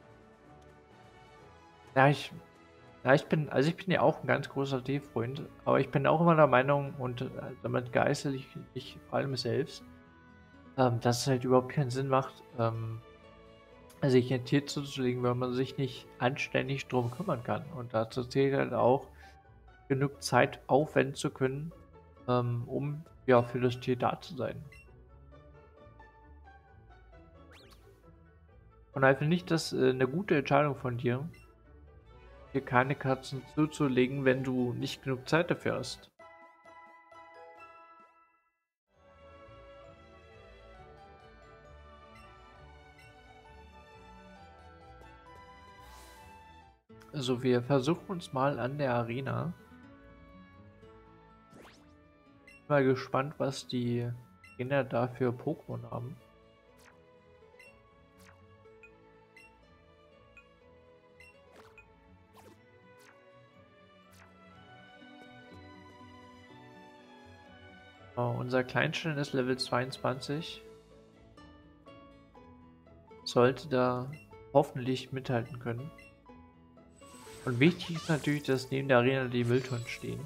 A: Ja, ich, ja, ich bin, also ich bin ja auch ein ganz großer Tee-Freund, aber ich bin auch immer der Meinung und äh, damit geißel ich mich vor allem selbst, ähm, dass es halt überhaupt keinen Sinn macht, ähm, sich ein Tier zuzulegen, wenn man sich nicht anständig drum kümmern kann. Und dazu zählt halt auch, genug Zeit aufwenden zu können, ähm, um ja für das Tier da zu sein. Und ich finde nicht, das äh, eine gute Entscheidung von dir, hier keine Katzen zuzulegen, wenn du nicht genug Zeit dafür hast. Also wir versuchen uns mal an der Arena. Mal gespannt, was die Kinder da für Pokémon haben. Oh, unser Kleinstein ist Level zweiundzwanzig. Sollte da hoffentlich mithalten können. Und wichtig ist natürlich, dass neben der Arena die Mülltonnen stehen.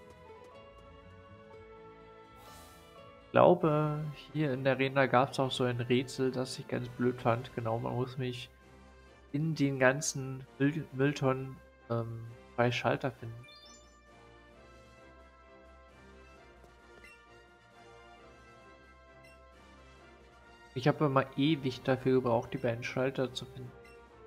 A: Ich glaube, hier in der Arena gab es auch so ein Rätsel, das ich ganz blöd fand. Genau, man muss mich in den ganzen Müll Mülltonnen ähm, zwei Schalter finden. Ich habe immer ewig dafür gebraucht, die beiden Schalter zu finden.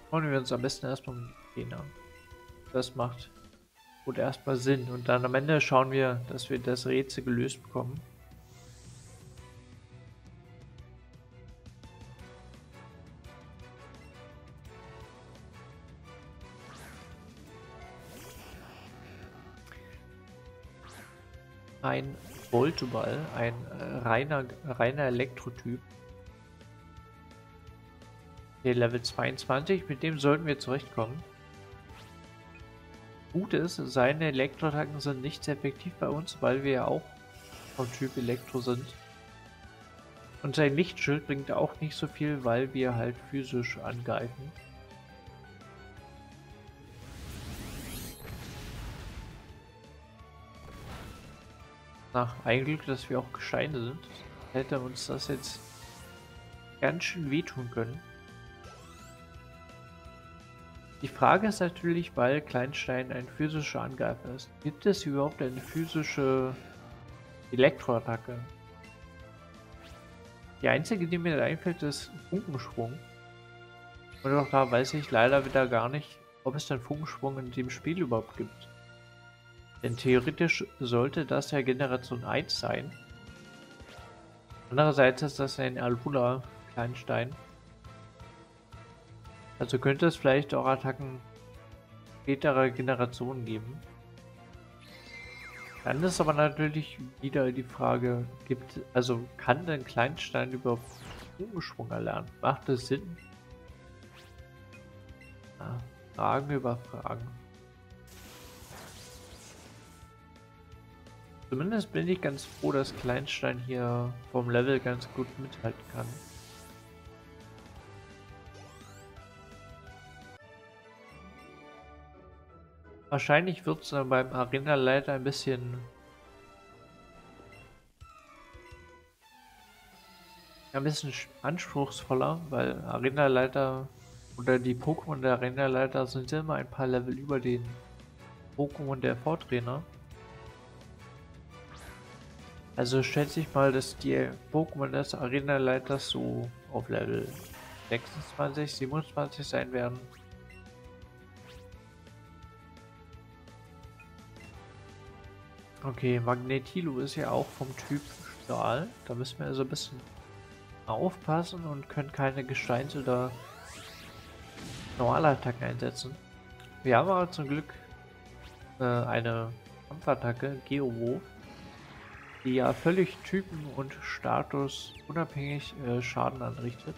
A: Schauen wir uns am besten erstmal die Arena an. Das macht gut erstmal Sinn. Und dann am Ende schauen wir, dass wir das Rätsel gelöst bekommen. Ein Voltoball, ein äh, reiner, reiner Elektrotyp. Okay, Level zweiundzwanzig, mit dem sollten wir zurechtkommen. Gut ist, seine Elektroattacken sind nicht sehr effektiv bei uns, weil wir ja auch vom Typ Elektro sind. Und sein Lichtschild bringt auch nicht so viel, weil wir halt physisch angreifen. Na, ein Glück, dass wir auch Gesteine sind. Hätte uns das jetzt ganz schön wehtun können. Die Frage ist natürlich, weil Kleinstein ein physischer Angreifer ist. Gibt es überhaupt eine physische Elektroattacke? Die einzige, die mir da einfällt, ist Funkensprung. Und auch da weiß ich leider wieder gar nicht, ob es den Funkensprung in dem Spiel überhaupt gibt. Denn theoretisch sollte das ja Generation eins sein. Andererseits ist das ein Alula Kleinstein. Also könnte es vielleicht auch Attacken späterer Generationen geben. Dann ist aber natürlich wieder die Frage, gibt, also kann denn Kleinstein überhaupt Funkensprung erlernen? Macht das Sinn? Ja, Fragen über Fragen. Zumindest bin ich ganz froh, dass Kleinstein hier vom Level ganz gut mithalten kann. Wahrscheinlich wird es beim Arena-Leiter ein bisschen ein bisschen anspruchsvoller, weil Arena-Leiter oder die Pokémon der Arena-Leiter sind immer ein paar Level über den Pokémon der Vortrainer. Also schätze ich mal, dass die Pokémon des Arena-Leiters so auf Level sechsundzwanzig, siebenundzwanzig sein werden. Okay, Magnetilo ist ja auch vom Typ Stahl. Da müssen wir also ein bisschen aufpassen und können keine Gesteins- oder normale Attacken einsetzen. Wir haben aber zum Glück äh, eine Kampfattacke, Geowurf, die ja völlig Typen- und Status unabhängig äh, Schaden anrichtet.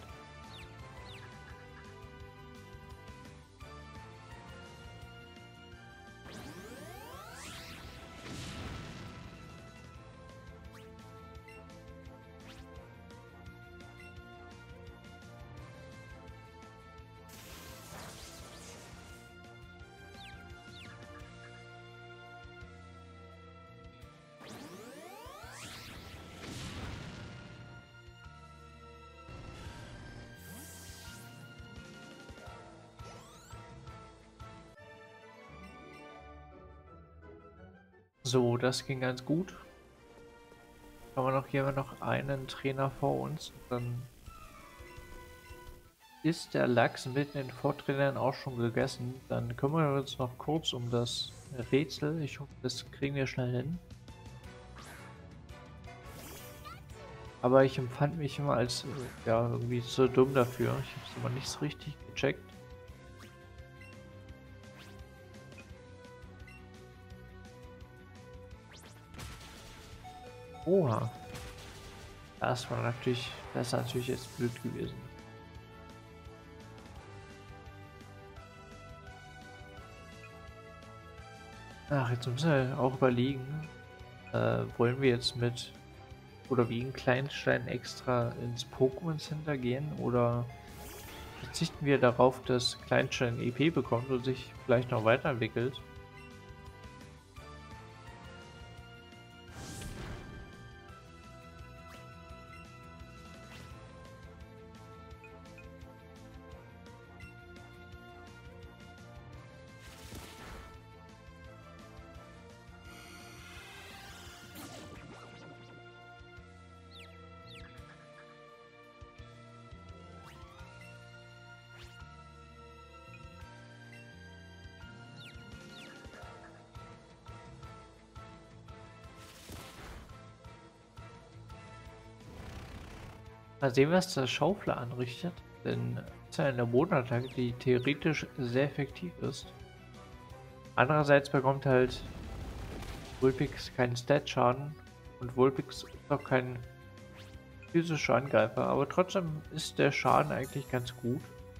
A: So, das ging ganz gut. Haben wir noch hier noch einen Trainer vor uns. Dann ist der Lachs mit den Vortrainern auch schon gegessen. Dann kümmern wir uns noch kurz um das Rätsel. Ich hoffe, das kriegen wir schnell hin. Aber ich empfand mich immer als äh, ja irgendwie so dumm dafür. Ich habe es immer nicht so richtig gecheckt. Oha. Das war natürlich, das ist natürlich jetzt blöd gewesen. Ach, jetzt müssen wir auch überlegen, äh, wollen wir jetzt mit oder wie ein Kleinstein extra ins Pokémon Center gehen oder verzichten wir darauf, dass Kleinstein E P bekommt und sich vielleicht noch weiterentwickelt? Mal sehen, was der Schaufler anrichtet, denn das ist ja eine Bodenattacke, die theoretisch sehr effektiv ist. Andererseits bekommt halt Vulpix keinen Stat-Schaden und Vulpix ist auch kein physischer Angreifer, aber trotzdem ist der Schaden eigentlich ganz gut.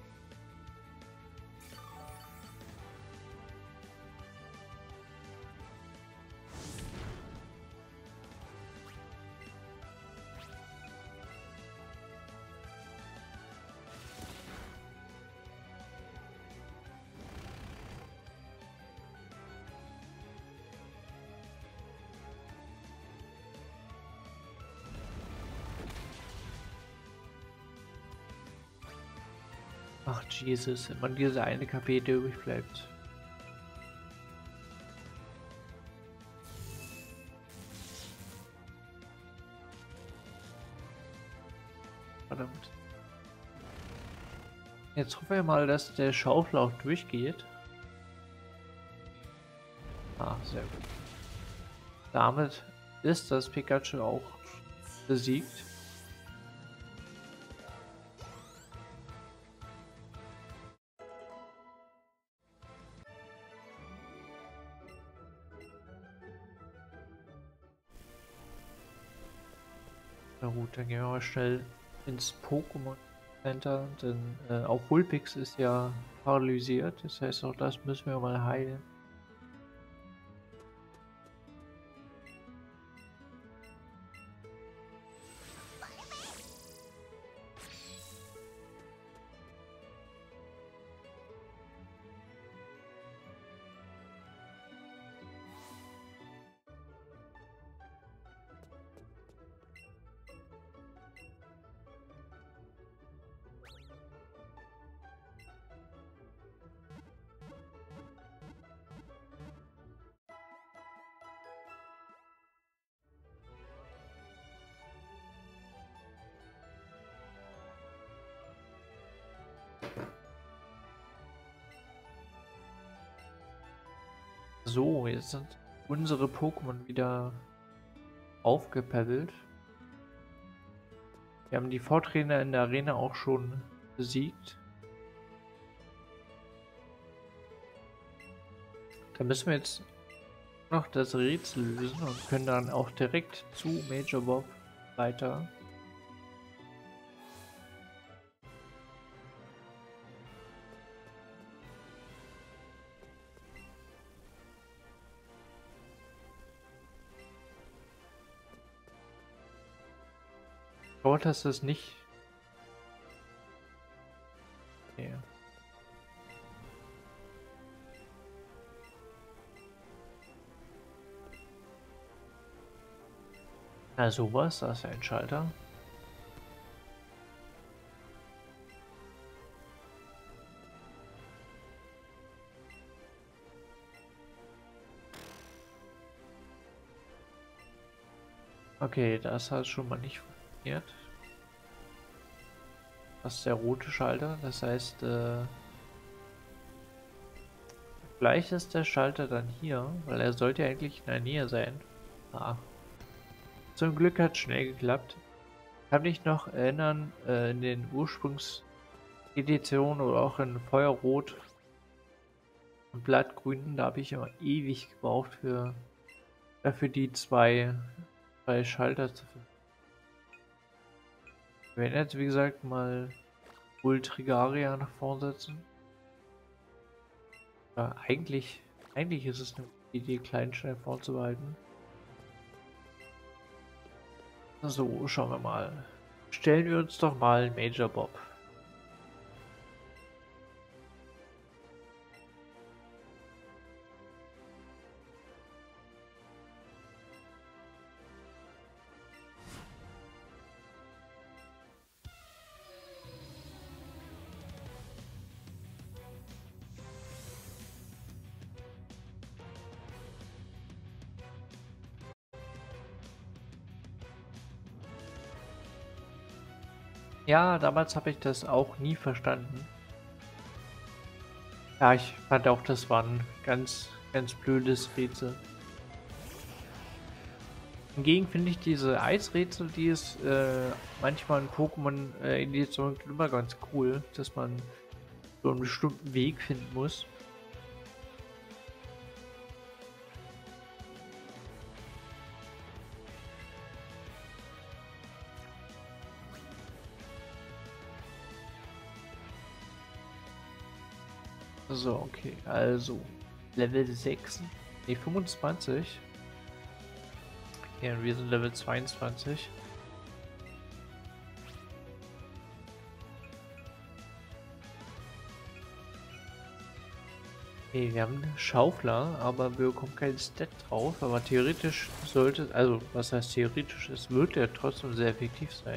A: Ach Jesus, immer diese eine K P, die übrig bleibt. Verdammt. Jetzt hoffen wir mal, dass der Schaufel auch durchgeht. Ah, sehr gut. Damit ist das Pikachu auch besiegt. Na gut, dann gehen wir mal schnell ins Pokémon Center, denn äh, auch Vulpix ist ja paralysiert. Das heißt, auch das müssen wir mal heilen. So, jetzt sind unsere Pokémon wieder aufgepäppelt. Wir haben die Vortrainer in der Arena auch schon besiegt. Da müssen wir jetzt noch das Rätsel lösen und können dann auch direkt zu Major Bob weiter. Dort hast du es nicht. Okay. Na sowas, da ist ja ein Schalter. Okay, das hat schon mal nicht funktioniert. Das ist der rote Schalter, das heißt, äh, vielleicht ist der Schalter dann hier, weil er sollte ja eigentlich in der Nähe sein. Ah. Zum Glück hat es schnell geklappt. Ich kann mich noch erinnern, äh, in den Ursprungseditionen oder auch in Feuerrot und Blattgrün, da habe ich immer ewig gebraucht für dafür die zwei, zwei Schalter zu finden. Wir werden jetzt wie gesagt mal Ultrigaria nach vorn setzen. Ja, eigentlich, eigentlich ist es eine Idee, Kleinstein vorzubehalten. So, schauen wir mal. Stellen wir uns doch mal Major Bob. Ja, damals habe ich das auch nie verstanden. Ja, ich fand auch, das war ein ganz, ganz blödes Rätsel. Hingegen finde ich diese Eisrätsel, die es äh, manchmal in Pokémon äh, Edition gibt, immer ganz cool, dass man so einen bestimmten Weg finden muss. So, okay, also Level sechs, ne fünfundzwanzig. Okay, und wir sind Level zweiundzwanzig. Okay, wir haben einen Schaufler, aber wir bekommen kein Stat drauf. Aber theoretisch sollte, also was heißt theoretisch, es wird ja trotzdem sehr effektiv sein.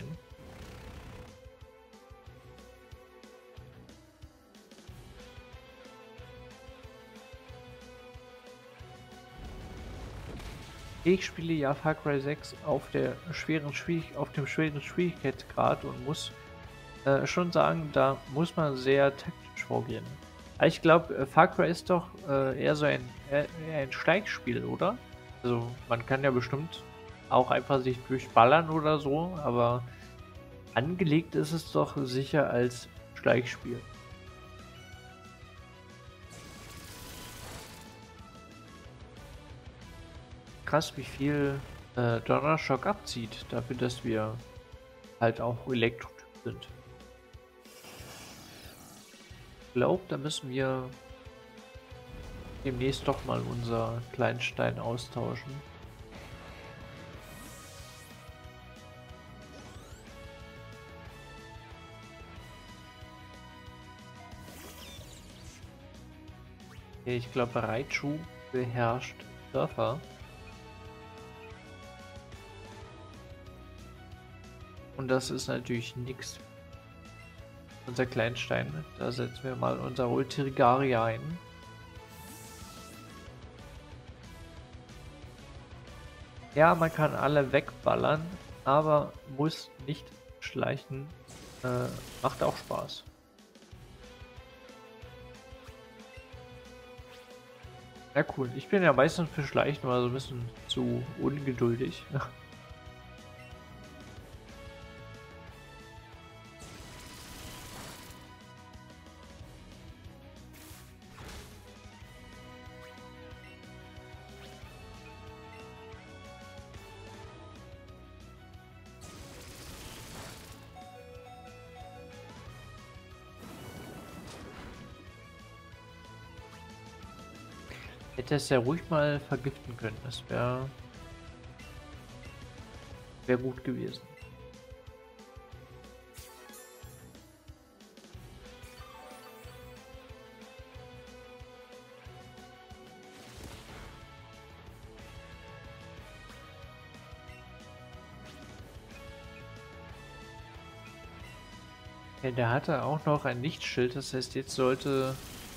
A: Ich spiele ja Far Cry sechs auf der schweren Schwierig auf dem schweren Schwierigkeitsgrad und muss äh, schon sagen, da muss man sehr taktisch vorgehen. Aber ich glaube, äh, Far Cry ist doch äh, eher so ein, eher eher ein Schleichspiel, oder? Also man kann ja bestimmt auch einfach sich durchballern oder so, aber angelegt ist es doch sicher als Schleichspiel. Krass, wie viel äh, Donnerschock abzieht, dafür, dass wir halt auch Elektrotyp sind. Ich glaube, da müssen wir demnächst doch mal unser Kleinstein austauschen. Okay, ich glaube, Raichu beherrscht Surfer. Und das ist natürlich nichts. Unser Kleinstein. Da setzen wir mal unser Ultrigaria ein. Ja, man kann alle wegballern, aber muss nicht schleichen. Äh, macht auch Spaß. Ja, cool. Ich bin ja meistens für Schleichen mal so ein bisschen zu ungeduldig. Hätte es ja ruhig mal vergiften können. Das wäre wär gut gewesen. Ja, der hatte auch noch ein Lichtschild. Das heißt, jetzt sollte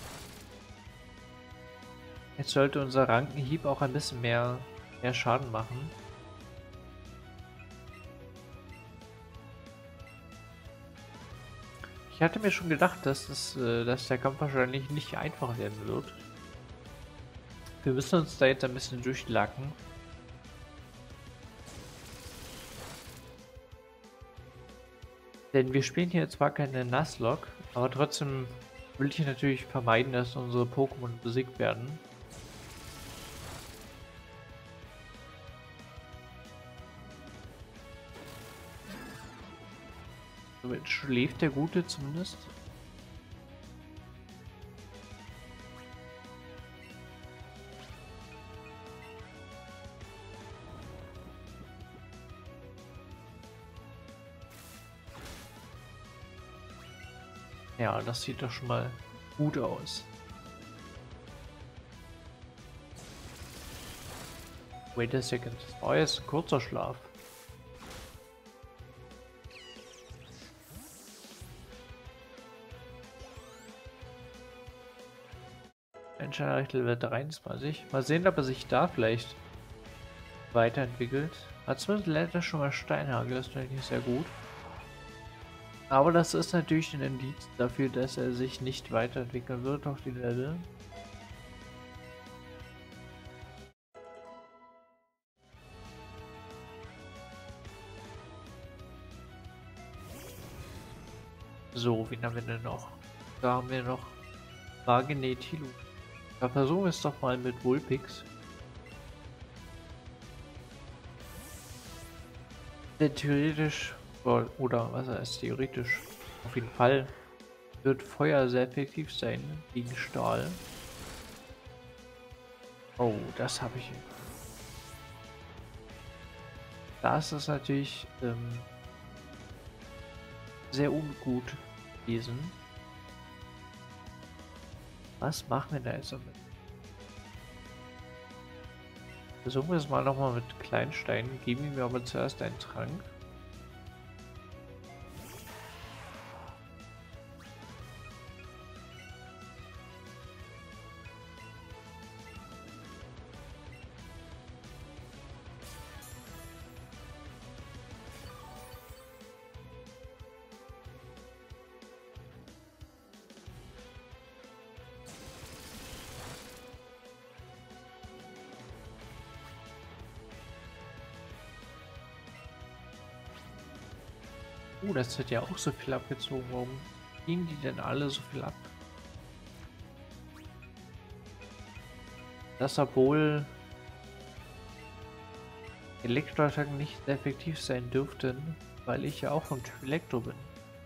A: jetzt sollte unser Rankenhieb auch ein bisschen mehr, mehr Schaden machen. Ich hatte mir schon gedacht, dass, das, äh, dass der Kampf wahrscheinlich nicht einfach werden wird. Wir müssen uns da jetzt ein bisschen durchlacken. Denn wir spielen hier zwar keine Nuzlocke, aber trotzdem will ich natürlich vermeiden, dass unsere Pokémon besiegt werden. Somit schläft der Gute zumindest. Ja, das sieht doch schon mal gut aus. Wait a second. Oh, jetzt ein kurzer Schlaf. Menschenrecht Level dreiundzwanzig. Mal sehen, ob er sich da vielleicht weiterentwickelt. Hat zumindest leider schon mal Steinhagel, das finde ich sehr gut. Aber das ist natürlich ein Indiz dafür, dass er sich nicht weiterentwickeln wird auf die Level. So, wen haben wir denn noch? Da haben wir noch Magnetilo. Da versuchen wir es doch mal mit Vulpix. Der theoretisch, oder, oder was heißt theoretisch? Auf jeden Fall wird Feuer sehr effektiv sein gegen Stahl. Oh, das habe ich. Das ist natürlich ähm, sehr ungut gewesen. Was machen wir da jetzt damit? Versuchen wir es mal nochmal mit Kleinsteinen. Geben wir mir aber zuerst einen Trank. Oh, das hat ja auch so viel abgezogen. Warum ziehen die denn alle so viel ab? Das, obwohl Elektroattacken nicht sehr effektiv sein dürften, weil ich ja auch von Typ Elektro bin.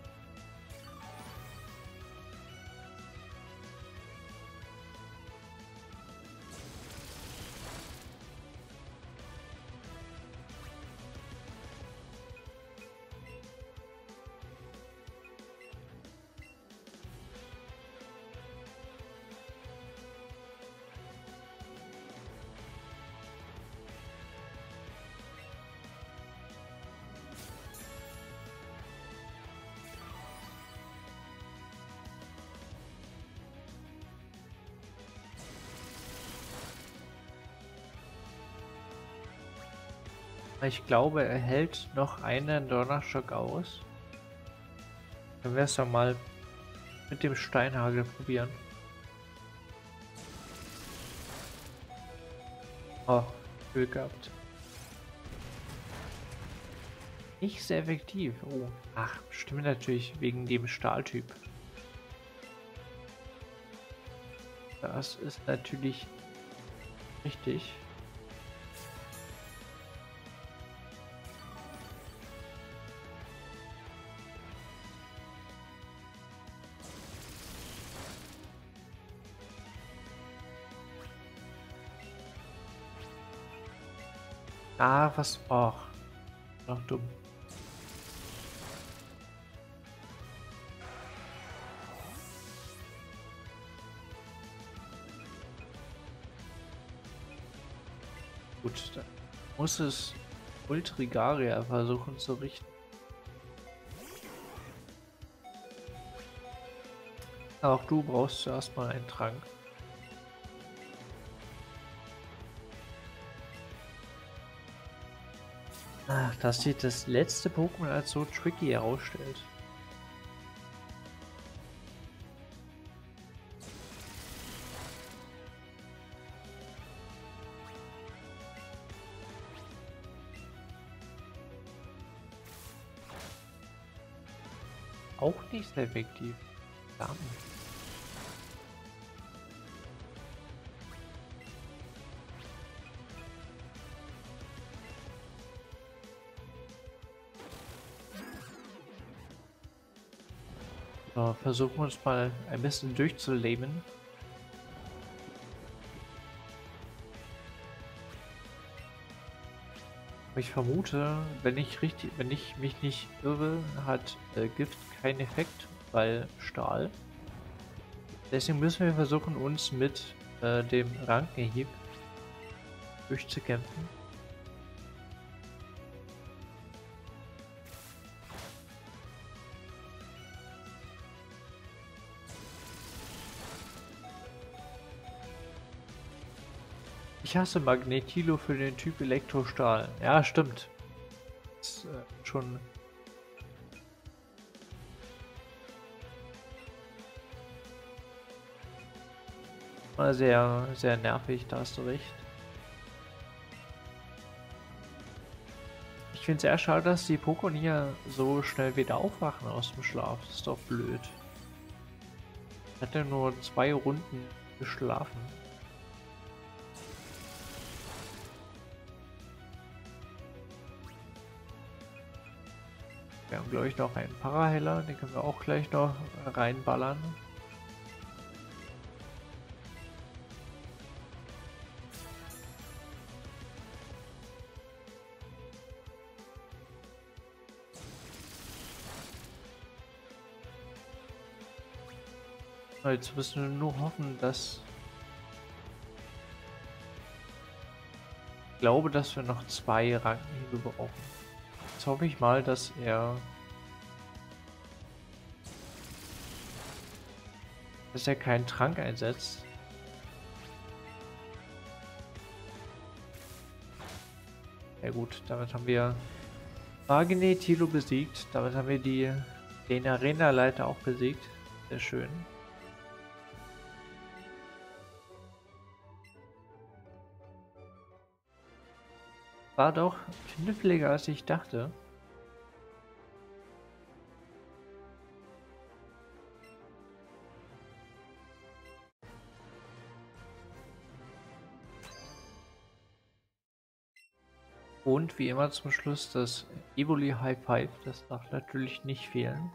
A: Ich glaube, er hält noch einen Donnerschock aus. Dann wir es doch mal mit dem Steinhagel probieren. Oh, Glück gehabt. Nicht sehr effektiv. Oh, ach, stimmt natürlich wegen dem Stahltyp. Das ist natürlich richtig. Ah, was? Och, noch dumm. Gut, dann muss es Ultrigaria versuchen zu richten. Auch du brauchst zuerst mal einen Trank. Ach, dass sich das letzte Pokémon als so tricky herausstellt. Auch nicht sehr effektiv. Verdammt. So, versuchen wir uns mal ein bisschen durchzuleben. Ich vermute, wenn ich richtig, wenn ich mich nicht irre, hat äh, Gift keinen Effekt, weil Stahl. Deswegen müssen wir versuchen, uns mit äh, dem Rankenhieb durchzukämpfen. Ich hasse Magnetilo für den Typ Elektrostahl. Ja, stimmt. Das ist äh, schon mal sehr, sehr nervig, da hast du recht. Ich Ich finde es eher schade, dass die Pokémon hier so schnell wieder aufwachen aus dem Schlaf. Das ist doch blöd. Hat er nur zwei Runden geschlafen. Wir haben, glaube ich, noch einen Paraheller. Den können wir auch gleich noch reinballern. Jetzt müssen wir nur hoffen, dass... Ich glaube, dass wir noch zwei Rankenhiebe brauchen. Jetzt hoffe ich mal, dass er... dass er keinen Trank einsetzt. Ja gut, damit haben wir Magene Tilo besiegt. Damit haben wir die, den Arena-Leiter auch besiegt. Sehr schön. War doch kniffliger, als ich dachte. Und wie immer zum Schluss das Evoli High Five. Das darf natürlich nicht fehlen.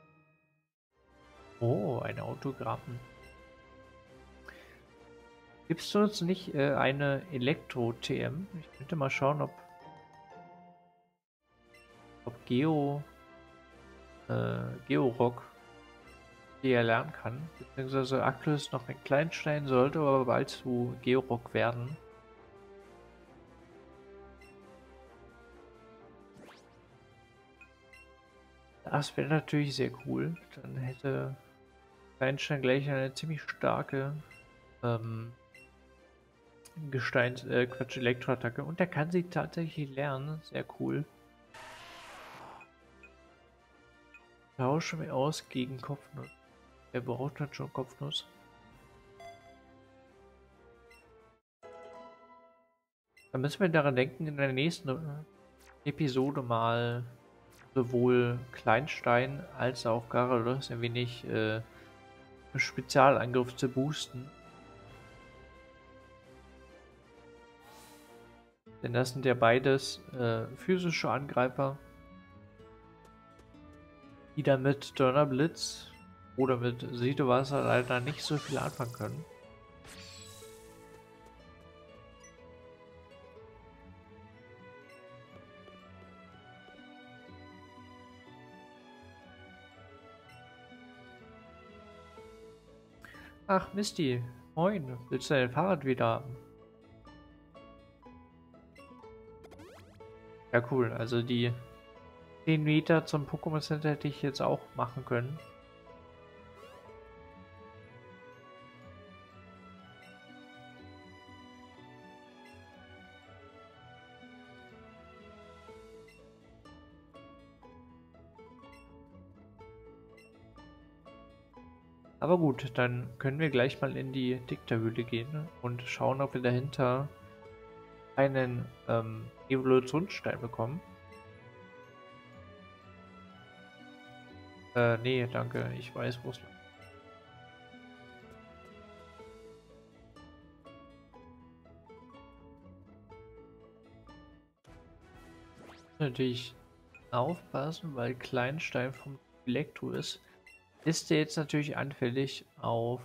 A: Oh, ein Autogramm. Gibst du uns nicht äh, eine Elektro-T M? Ich könnte mal schauen, ob, ob Geo, äh, Georock die erlernen kann. Beziehungsweise aktuell ist noch ein Kleinstein, sollte aber bald zu Georock werden. Das wäre natürlich sehr cool. Dann hätte Kleinstein gleich eine ziemlich starke ähm, Gesteins, äh, Quatsch, Elektroattacke. Und der kann sie tatsächlich lernen. Sehr cool. Tausche mir aus gegen Kopfnuss. Er braucht dann schon Kopfnuss. Da müssen wir daran denken, in der nächsten Episode mal sowohl Kleinstein als auch Gyarados ein wenig äh, Spezialangriff zu boosten. Denn das sind ja beides äh, physische Angreifer, die dann mit Donnerblitz oder mit Siedewasser leider nicht so viel anfangen können. Ach Misty, moin, willst du dein Fahrrad wieder haben? Ja cool, also die zehn Meter zum Pokémon Center hätte ich jetzt auch machen können. Aber gut, dann können wir gleich mal in die Dicta-Höhle gehen und schauen, ob wir dahinter einen ähm, Evolutionsstein bekommen. Äh, nee, danke, ich weiß, wo es liegt. Natürlich aufpassen, weil Kleinstein vom Elektro ist. Ist der jetzt natürlich anfällig auf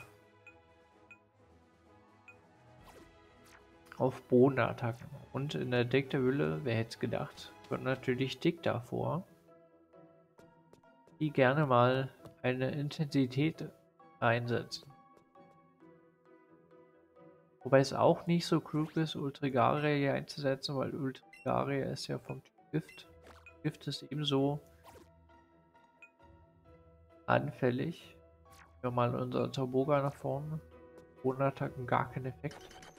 A: auf Bodenattacken. Und in der Dicta-Höhle, wer hätte es gedacht, kommt natürlich Dicta vor, die gerne mal eine Intensität einsetzen. Wobei es auch nicht so klug ist, Ultrigaria hier einzusetzen, weil Ultrigaria ist ja vom Typ Gift. Gift ist ebenso anfällig. Wir mal unser Tauboga nach vorne. Bodenattacken gar keinen Effekt.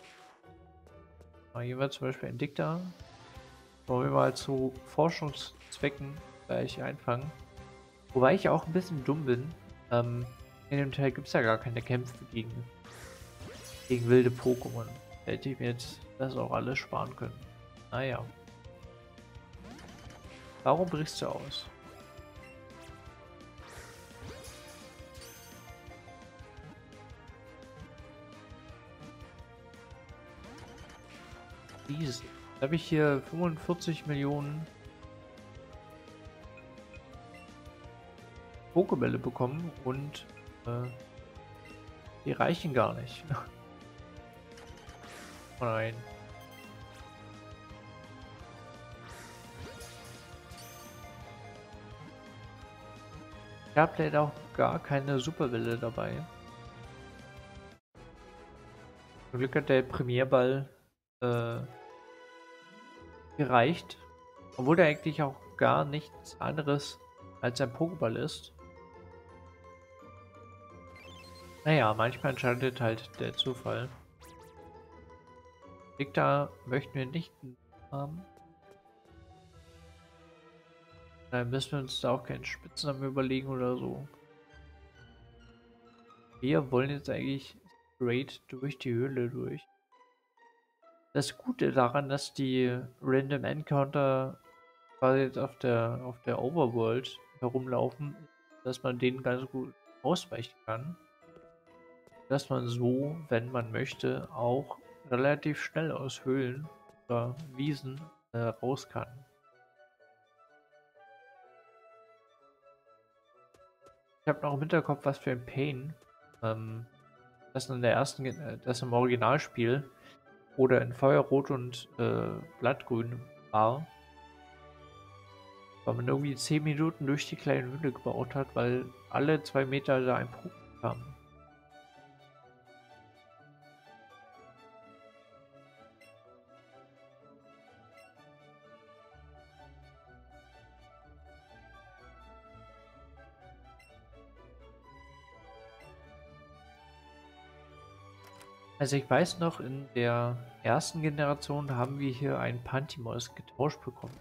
A: Hier wir zum Beispiel ein Dicta. Wollen wir mal zu Forschungszwecken gleich einfangen. Wobei ich auch ein bisschen dumm bin. Ähm, in dem Teil gibt es ja gar keine Kämpfe gegen, gegen wilde Warum brichst du aus? Riesig. Jetzt habe ich hier fünfundvierzig Millionen Pokébälle bekommen und äh, die reichen gar nicht. Nein. Ich habe leider auch gar keine Superwelle dabei. Zum Glück hat der Premierball äh, gereicht, obwohl der eigentlich auch gar nichts anderes als ein Pokéball ist. Naja, manchmal entscheidet halt der Zufall. Victor möchten wir nicht haben. Dann müssen wir uns da auch keinen Spitznamen überlegen oder so. Wir wollen jetzt eigentlich straight durch die Höhle durch. Das Gute daran, dass die Random Encounter quasi jetzt auf der, auf der Overworld herumlaufen, dass man denen ganz gut ausweichen kann. Dass man so, wenn man möchte, auch relativ schnell aus Höhlen oder Wiesen äh, raus kann. Ich habe noch im Hinterkopf, was für ein Pain ähm, das in der ersten, äh, das im Originalspiel oder in Feuerrot und äh, Blattgrün war. Weil man irgendwie zehn Minuten durch die kleine Höhle gebaut hat, weil alle zwei Meter da ein Punkt kam. Also ich weiß noch, in der ersten Generation haben wir hier einen Pantimos getauscht bekommen.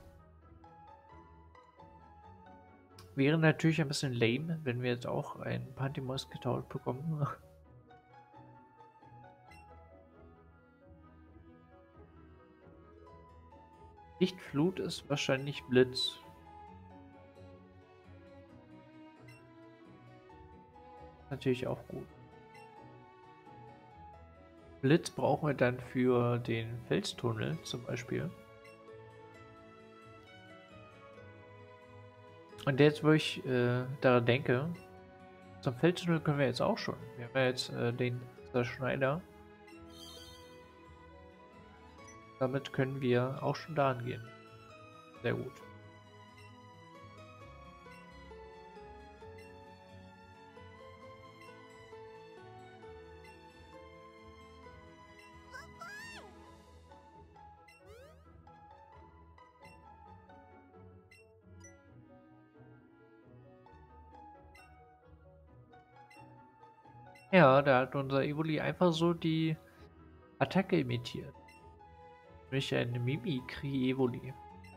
A: Wäre natürlich ein bisschen lame, wenn wir jetzt auch einen Pantimos getauscht bekommen. Lichtflut ist wahrscheinlich Blitz. Natürlich auch gut. Blitz brauchen wir dann für den Felstunnel zum Beispiel. Und jetzt, wo ich äh, daran denke, zum Felstunnel können wir jetzt auch schon. Wir haben ja jetzt äh, den Schneider. Damit können wir auch schon da angehen. Sehr gut. Ja, da hat unser Evoli einfach so die Attacke imitiert. Nämlich ein Mimikry Evoli.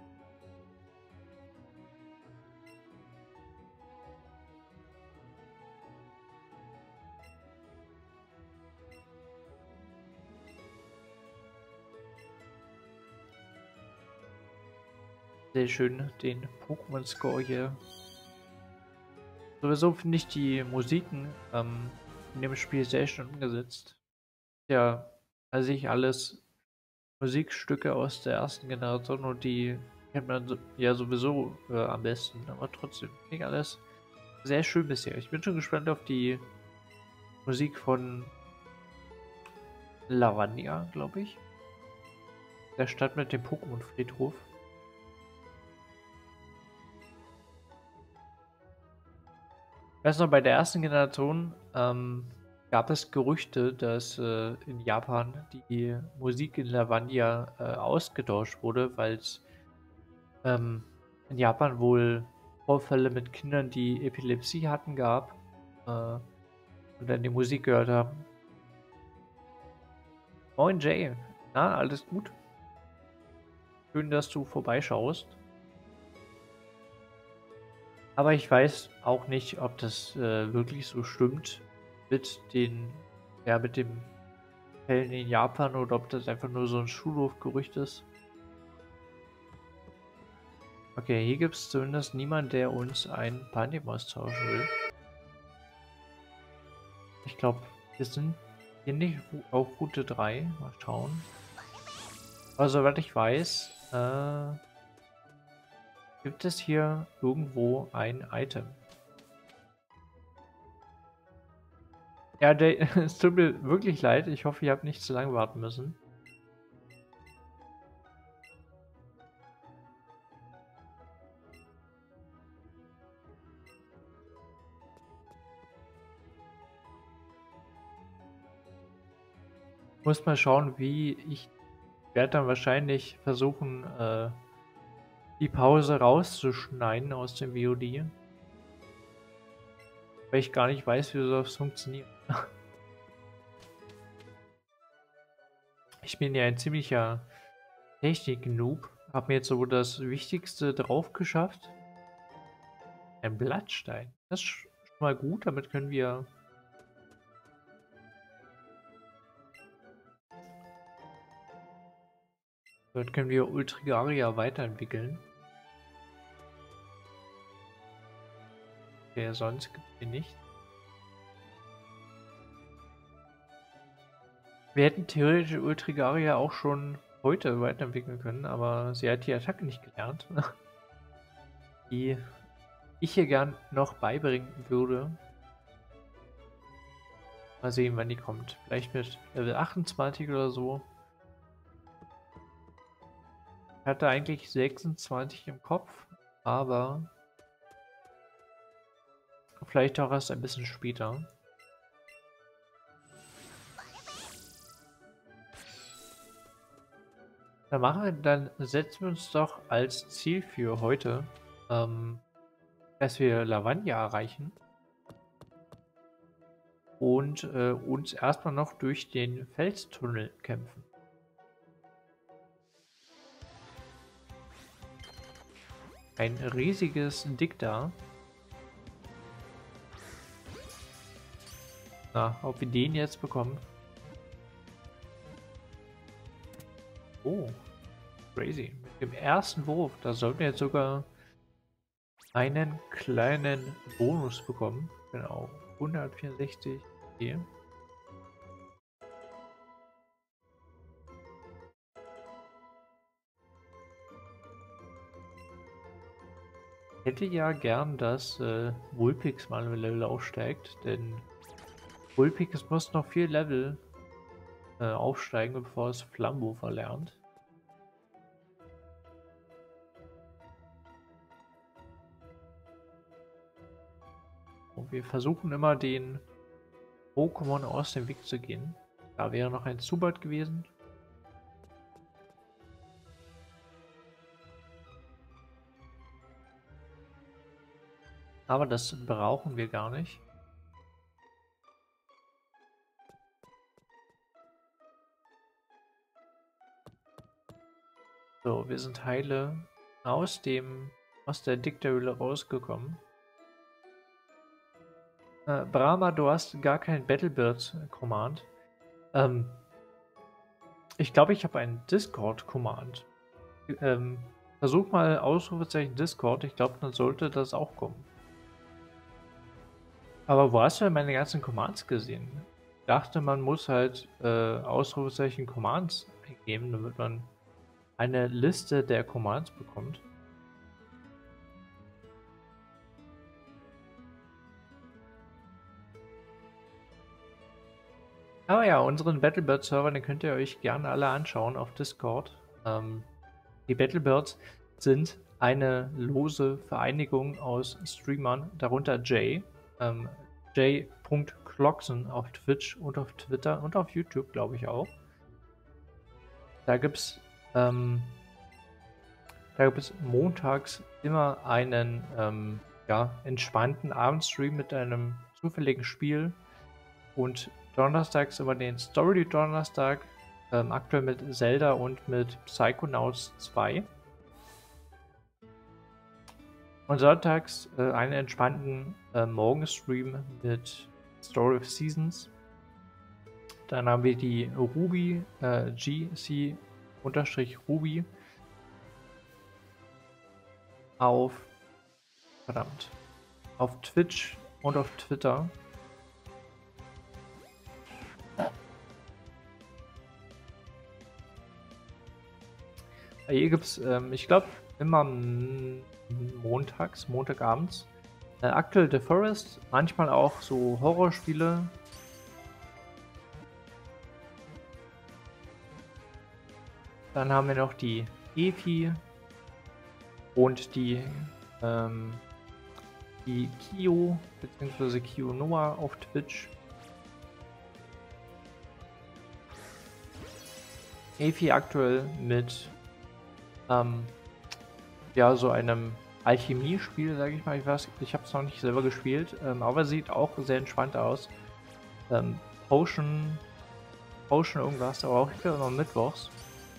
A: Sehr schön, den Pokémon Score hier. Sowieso finde ich die Musiken ähm, in dem Spiel sehr schön umgesetzt. Ja, also ich alles Musikstücke aus der ersten Generation und die kennt man so, ja sowieso äh, am besten, aber trotzdem finde ich alles sehr schön bisher. Ich bin schon gespannt auf die Musik von Lavandia, glaube ich. Der Stadt mit dem Pokémon-Friedhof. Ich weiß noch, bei der ersten Generation ähm, gab es Gerüchte, dass äh, in Japan die Musik in Lavandia äh, ausgetauscht wurde, weil es ähm, in Japan wohl Vorfälle mit Kindern, die Epilepsie hatten, gab äh, und dann die Musik gehört haben. Moin Jay, na, alles gut? Schön, dass du vorbeischaust. Aber ich weiß auch nicht, ob das äh, wirklich so stimmt mit den, ja, mit dem Fällen in Japan oder ob das einfach nur so ein Schulhofgerücht ist. Okay, hier gibt es zumindest niemanden, der uns ein Pandim austauschen will. Ich glaube, wir sind hier nicht auf Route drei. Mal schauen. Aber soweit ich weiß, äh, gibt es hier irgendwo ein Item. Ja, der, es tut mir wirklich leid. Ich hoffe, ihr habt nicht zu lange warten müssen. Muss mal schauen, wie ich werde dann wahrscheinlich versuchen, äh, die Pause rauszuschneiden aus dem V O D. Weil ich gar nicht weiß, wie das funktioniert. Ich bin ja ein ziemlicher Technik-Noob. Hab mir jetzt so das Wichtigste drauf geschafft. Ein Blattstein. Das ist schon mal gut, damit können wir... Damit können wir Ultrigaria weiterentwickeln. Okay, sonst gibt es hier nicht. Wir hätten theoretisch Ultrigaria auch schon heute weiterentwickeln können, aber sie hat die Attacke nicht gelernt. Die ich hier gern noch beibringen würde. Mal sehen, wann die kommt. Vielleicht mit Level achtundzwanzig oder so. Ich hatte eigentlich sechsundzwanzig im Kopf, aber vielleicht auch erst ein bisschen später. Dann machen wir, dann setzen wir uns doch als Ziel für heute, ähm, dass wir Lavania erreichen und äh, uns erstmal noch durch den Felstunnel kämpfen. Ein riesiges Dicta. Na, ob wir den jetzt bekommen? Oh, crazy. Mit dem ersten Wurf, da sollten wir jetzt sogar einen kleinen Bonus bekommen. Genau, hundertvierundsechzig. Okay. Hätte ja gern, dass äh, Vulpix mal ein Level aufsteigt, denn Vulpix muss noch vier Level äh, aufsteigen, bevor es Flambo verlernt. Und wir versuchen immer den Pokémon aus dem Weg zu gehen. Da wäre noch ein Zubat gewesen. Aber das brauchen wir gar nicht. So, wir sind heile aus dem aus der Dicta-Höhle rausgekommen. Äh, Brahma, du hast gar kein Battlebird-Command. Ähm, ich glaube, ich habe ein Discord-Command. Ähm, versuch mal Ausrufezeichen Discord. Ich glaube, dann sollte das auch kommen. Aber wo hast du denn meine ganzen Commands gesehen? Ich dachte, man muss halt äh, Ausrufezeichen Commands eingeben, damit man eine Liste der Commands bekommt. Aber ja, unseren Battlebird-Server, den könnt ihr euch gerne alle anschauen auf Discord. Ähm, die Battlebirds sind eine lose Vereinigung aus Streamern, darunter Jay, ähm, Jay.Clockson auf Twitch und auf Twitter und auf YouTube, glaube ich auch. Da gibt es ähm, da gibt es montags immer einen ähm, ja, entspannten Abendstream mit einem zufälligen Spiel und donnerstags immer den Story Donnerstag, ähm, aktuell mit Zelda und mit Psychonauts zwei. Und sonntags äh, einen entspannten äh, Morgenstream mit Story of Seasons. Dann haben wir die Ruby, äh, G C Ruby. auf, verdammt, auf Twitch und auf Twitter. Hier gibt es, ähm, ich glaube, immer montags, montagabends, äh, aktuell The Forest, manchmal auch so Horrorspiele. Dann haben wir noch die Efi und die, ähm, die Kio bzw. Kio Noah auf Twitch. Efi aktuell mit ähm, ja, so einem Alchemie-Spiel, sage ich mal. Ich weiß, ich habe es noch nicht selber gespielt, ähm, aber sieht auch sehr entspannt aus. Ähm, Potion, Potion irgendwas, aber auch ich glaube immer mittwochs.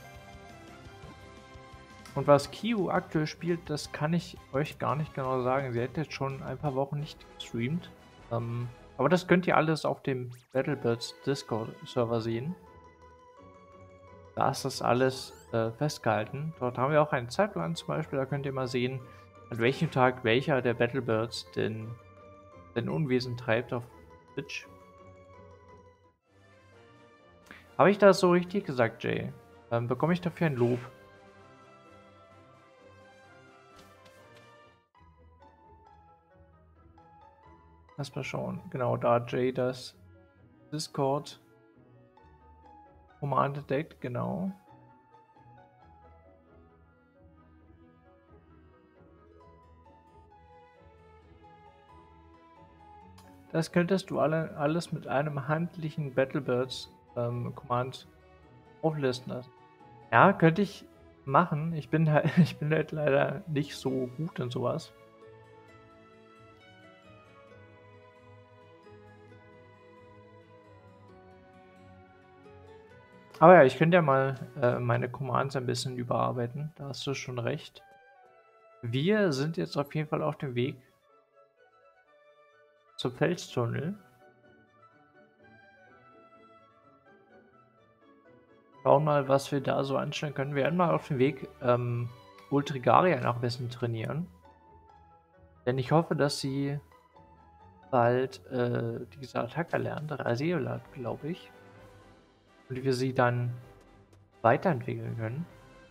A: Und was Kio aktuell spielt, das kann ich euch gar nicht genau sagen. Sie hat jetzt schon ein paar Wochen nicht gestreamt. Ähm, aber das könnt ihr alles auf dem Battlebirds Discord-Server sehen. Da ist das alles äh, festgehalten. Dort haben wir auch einen Zeitplan zum Beispiel. Da könnt ihr mal sehen, an welchem Tag welcher der Battlebirds denn sein Unwesen treibt auf Twitch. Habe ich das so richtig gesagt, Jay? Ähm, bekomme ich dafür ein Lob? Lass mal schauen. Genau, da Jay das Discord Command entdeckt, genau. Das könntest du alle, alles mit einem handlichen Battlebirds ähm, Command auflisten lassen. Ja, könnte ich machen. Ich bin halt, ich bin halt leider nicht so gut in sowas. Aber ja, ich könnte ja mal äh, meine Commands ein bisschen überarbeiten. Da hast du schon recht. Wir sind jetzt auf jeden Fall auf dem Weg zum Felstunnel. Schauen mal, was wir da so anstellen können. Wir werden mal auf dem Weg ähm, Ultrigaria noch ein bisschen trainieren. Denn ich hoffe, dass sie bald äh, diese Attacke lernt, Rasielat, glaube ich. Und wir sie dann weiterentwickeln können.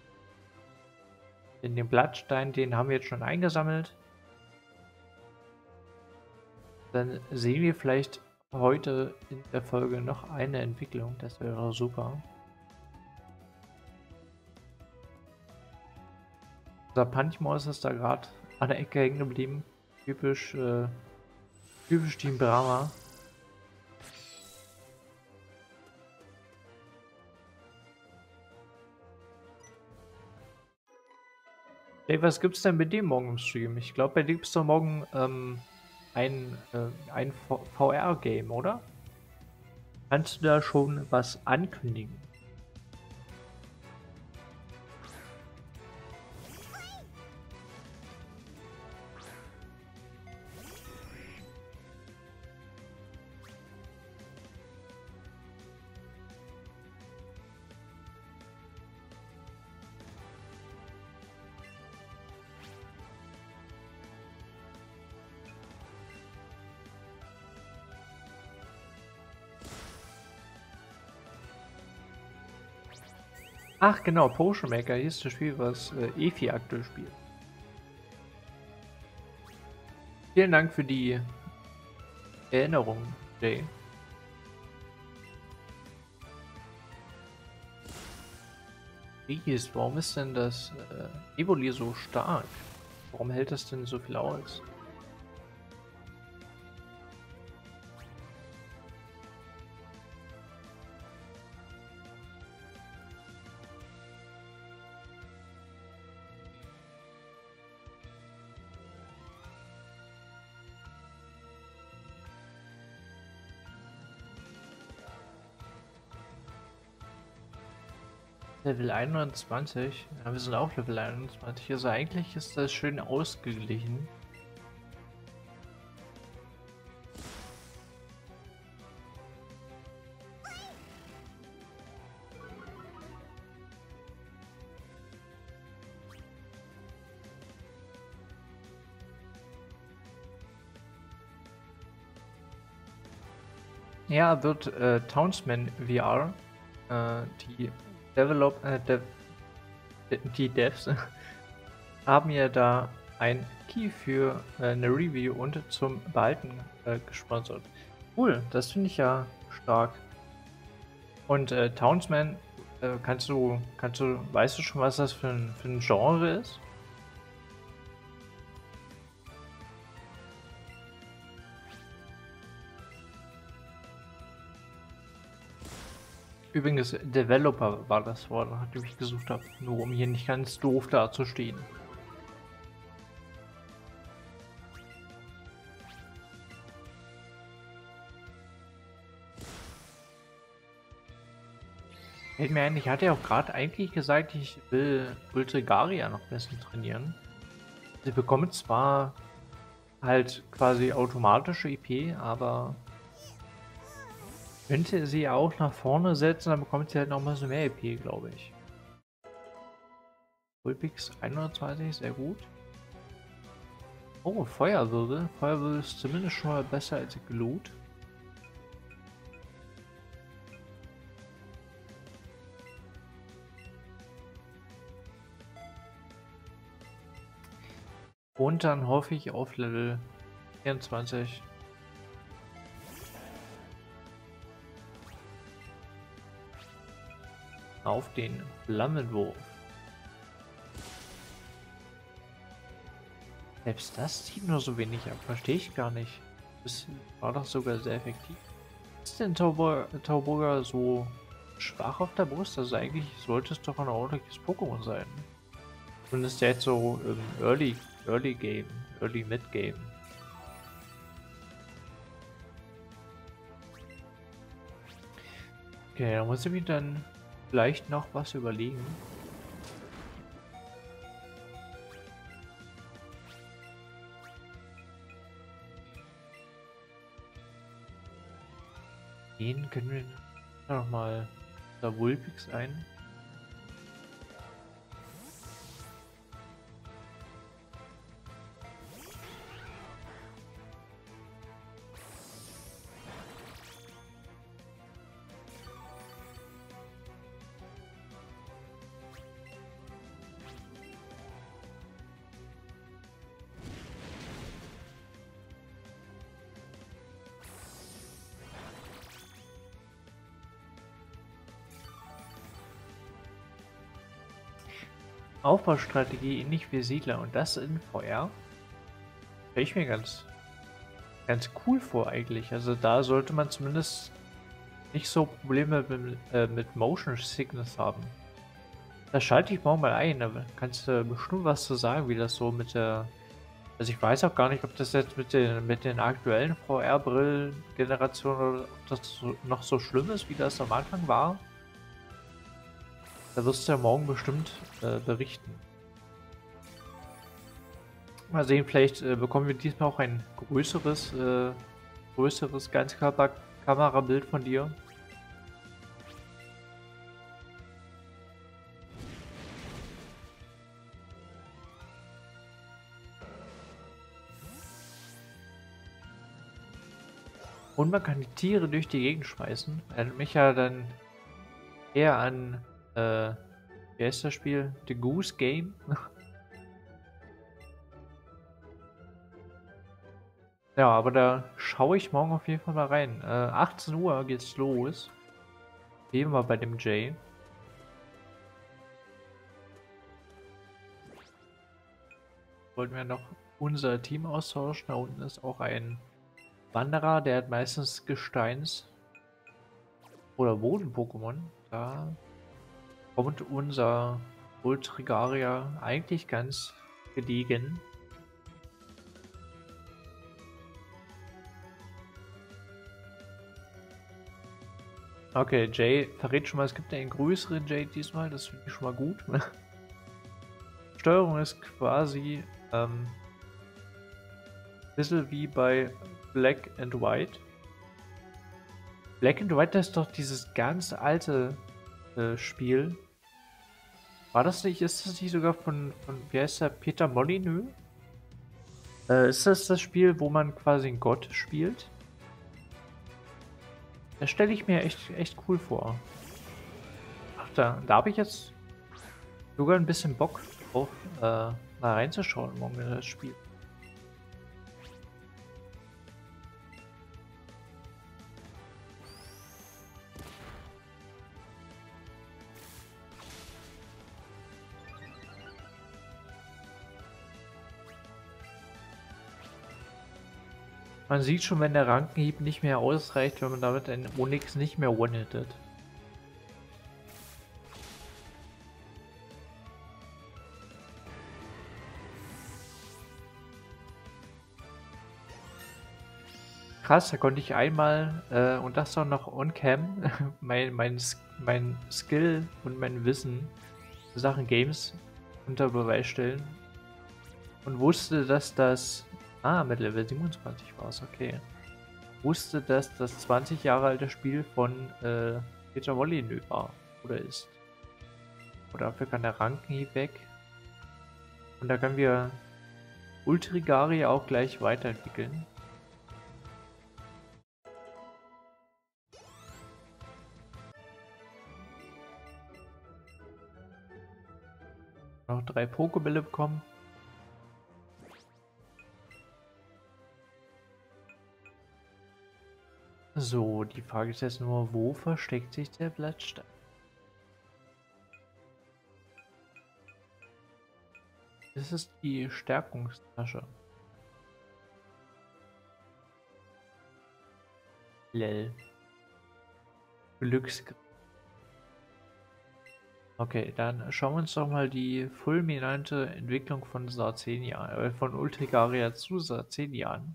A: Denn den Blattstein, den haben wir jetzt schon eingesammelt. Dann sehen wir vielleicht heute in der Folge noch eine Entwicklung. Das wäre super. Unser Punchmaus ist da gerade an der Ecke hängen geblieben. Typisch, äh, typisch Team Brahma. Ey, was gibt's denn mit dem morgen im Stream? Ich glaube, bei dir gibt's doch morgen ähm, ein, äh, ein V R-Game, oder? Kannst du da schon was ankündigen? Ach genau, Potion Maker, hier ist das Spiel, was äh, Efi aktuell spielt. Vielen Dank für die Erinnerung, Jay. Ries, warum ist denn das äh, Evoli so stark? Warum hält das denn so viel aus? Level einundzwanzig? Ja, wir sind auch Level einundzwanzig. Also eigentlich ist das schön ausgeglichen. Ja, wird äh, Townsman V R. Äh, die Develop äh, Dev die Devs haben ja da ein Key für äh, eine Review und zum Behalten äh, gesponsert. Cool, das finde ich ja stark. Und äh, Townsman, äh, kannst du, kannst du, weißt du schon, was das für ein, für ein Genre ist? Übrigens, Developer war das Wort, nach dem ich gesucht habe, nur um hier nicht ganz doof dazustehen. Fällt mir ein, ich hatte ja auch gerade eigentlich gesagt, ich will Ultrigaria noch besser trainieren. Sie bekommt zwar halt quasi automatische I P, aber könnte sie auch nach vorne setzen, dann bekommt sie halt noch mal so mehr I P, glaube ich. Vulpix hundertzwanzig, sehr gut. Oh, Feuerwirbel. Feuerwirbel ist zumindest schon mal besser als Glut. Und dann hoffe ich auf Level vierundzwanzig. Auf den Flammenwurf. Selbst das zieht nur so wenig ab, verstehe ich gar nicht. Das war doch sogar sehr effektiv. Ist denn Tauburger so schwach auf der Brust? Also eigentlich sollte es doch ein ordentliches Pokémon sein. Zumindest jetzt so im Early, Early Game, Early Mid Game. Okay, da muss ich mir dann vielleicht noch was überlegen. Den können wir noch mal da Vulpix ein. Aufbaustrategie ähnlich wie Siedler und das in V R. Stelle ich mir ganz, ganz cool vor eigentlich. Also da sollte man zumindest nicht so Probleme mit, äh, mit Motion Sickness haben. Da schalte ich morgen mal ein, da kannst du bestimmt was zu sagen, wie das so mit der... Also ich weiß auch gar nicht, ob das jetzt mit den, mit den aktuellen V R-Brillen-Generationen oder ob das so, noch so schlimm ist, wie das am Anfang war. Da wirst du ja morgen bestimmt äh, berichten. Mal sehen, vielleicht äh, bekommen wir diesmal auch ein größeres, äh, größeres Ganzkörper-Kamerabild von dir. Und man kann die Tiere durch die Gegend schmeißen. Erinnert mich ja dann eher an, äh, wie heißt das Spiel? The Goose Game. Ja, aber da schaue ich morgen auf jeden Fall mal rein. Äh, achtzehn Uhr geht's los. Gehen wir bei dem Jay. Wollten wir noch unser Team austauschen. Da unten ist auch ein Wanderer, der hat meistens Gesteins- oder Boden-Pokémon. Da kommt unser Ultrigaria eigentlich ganz gediegen. Okay, Jay verrät schon mal, es gibt einen größeren Jay diesmal, das finde ich schon mal gut. Steuerung ist quasi ähm, ein bisschen wie bei Black and White. Black and White, das ist doch dieses ganz alte äh, Spiel. War das nicht, ist das nicht sogar von, von wie heißt der, Peter Molyneux? Äh, ist das das Spiel, wo man quasi einen Gott spielt? Das stelle ich mir echt, echt cool vor. Ach, da, da habe ich jetzt sogar ein bisschen Bock drauf, äh, mal reinzuschauen morgen in das Spiel. Man sieht schon, wenn der Rankenhieb nicht mehr ausreicht, wenn man damit einen Onyx nicht mehr one-hittet. Krass, da konnte ich einmal, äh, und das auch noch on-cam, mein, mein, S- mein Skill und mein Wissen in Sachen Games unter Beweis stellen und wusste, dass das, ah, mit Level siebenundzwanzig war es, okay, wusste, dass das zwanzig Jahre alte Spiel von äh, Peter Molyneux war oder ist. Und dafür kann der Rankenhieb weg und da können wir Ultrigari auch gleich weiterentwickeln. Noch drei Pokébälle bekommen. So, die Frage ist jetzt nur, wo versteckt sich der Blattstein? Das ist die Stärkungstasche. Lel. Glücksgriff. Okay, dann schauen wir uns doch mal die fulminante Entwicklung von Sarzenia, äh, von Ultrigaria zu Sarzenia an.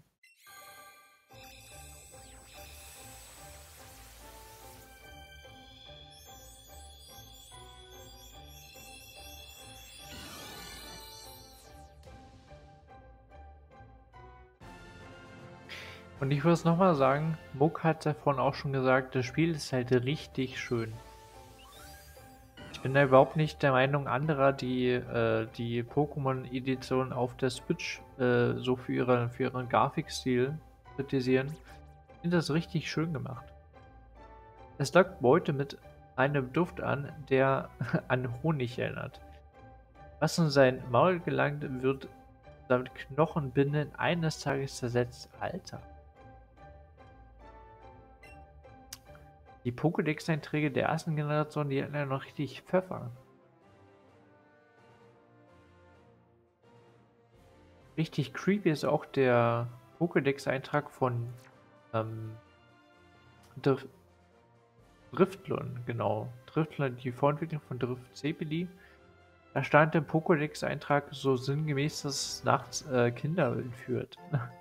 A: Und ich würde es nochmal sagen, Muck hat davon auch schon gesagt, das Spiel ist halt richtig schön. Ich bin da überhaupt nicht der Meinung anderer, die äh, die Pokémon-Edition auf der Switch äh, so für, ihre, für ihren Grafikstil kritisieren. Ich finde das richtig schön gemacht. Es lockt Beute mit einem Duft an, der an Honig erinnert. Was in sein Maul gelangt, wird samt Knochen binnen eines Tages zersetzt. Alter. Die Pokédex-Einträge der ersten Generation, die hatten ja noch richtig Pfeffer. Richtig creepy ist auch der Pokédex-Eintrag von ähm, Dr Driftlon, genau. Driftlon, die Vorentwicklung von Drift Zepeli. Da stand im Pokédex-Eintrag so sinngemäß, dass nachts äh, Kinder entführt.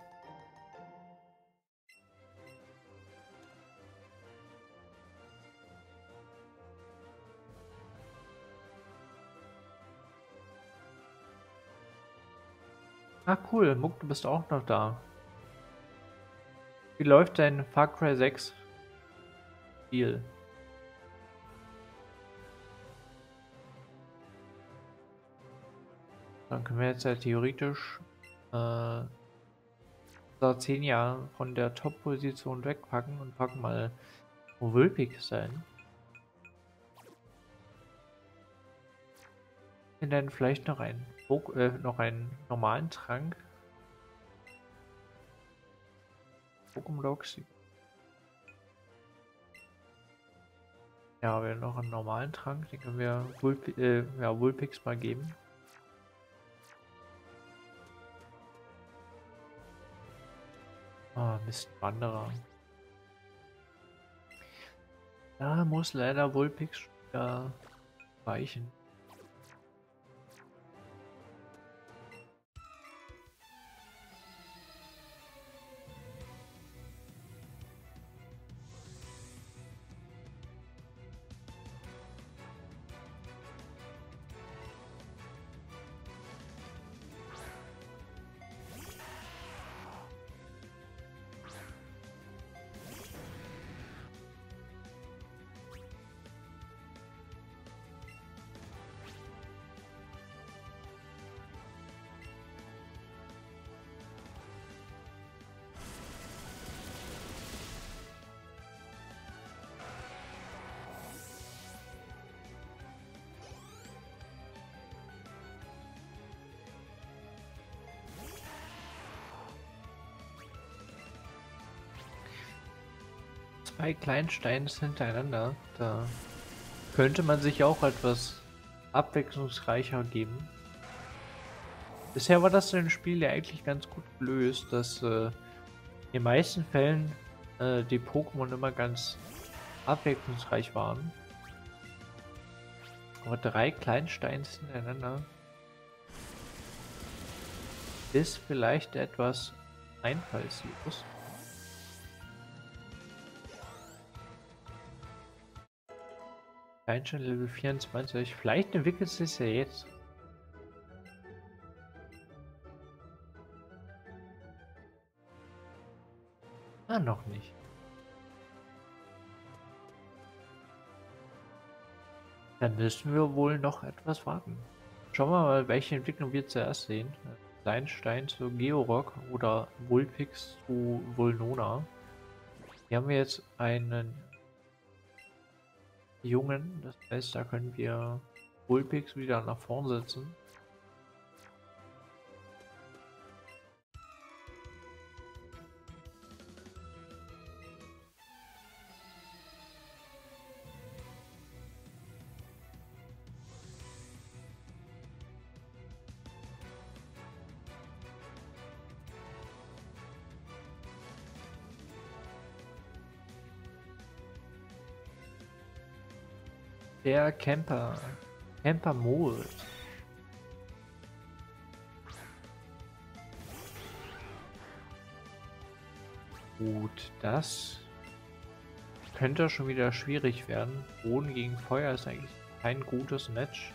A: Ah, cool, Muck, du bist auch noch da. Wie läuft dein Far Cry sechs Spiel? Dann können wir jetzt ja theoretisch äh, Sarzenia von der Top-Position wegpacken und packen mal Vulpix ein. Und dann vielleicht noch einen, Pok äh, noch einen normalen Trank. Pokémon-Logs. Ja, wir haben noch einen normalen Trank, den können wir Vulp äh, ja, Vulpix mal geben. Ah, Mist, Wanderer. Da muss leider Vulpix wieder weichen. Zwei Kleinsteins hintereinander. Da könnte man sich auch etwas abwechslungsreicher geben. Bisher war das in dem Spiel ja eigentlich ganz gut gelöst, dass äh, in den meisten Fällen äh, die Pokémon immer ganz abwechslungsreich waren. Aber drei Kleinsteins hintereinander ist vielleicht etwas einfallslos. Kleinstein Level vierundzwanzig. Vielleicht entwickelt es sich ja jetzt. Ah, noch nicht. Dann müssen wir wohl noch etwas warten. Schauen wir mal, welche Entwicklung wir zuerst sehen. Kleinstein zu Georock oder Vulpix zu Vulnona. Hier haben wir jetzt einen Jungen, das heißt, da können wir Vulpix wieder nach vorn setzen. Der Camper. Camper Mold. Gut, das könnte schon wieder schwierig werden. Boden gegen Feuer ist eigentlich kein gutes Match.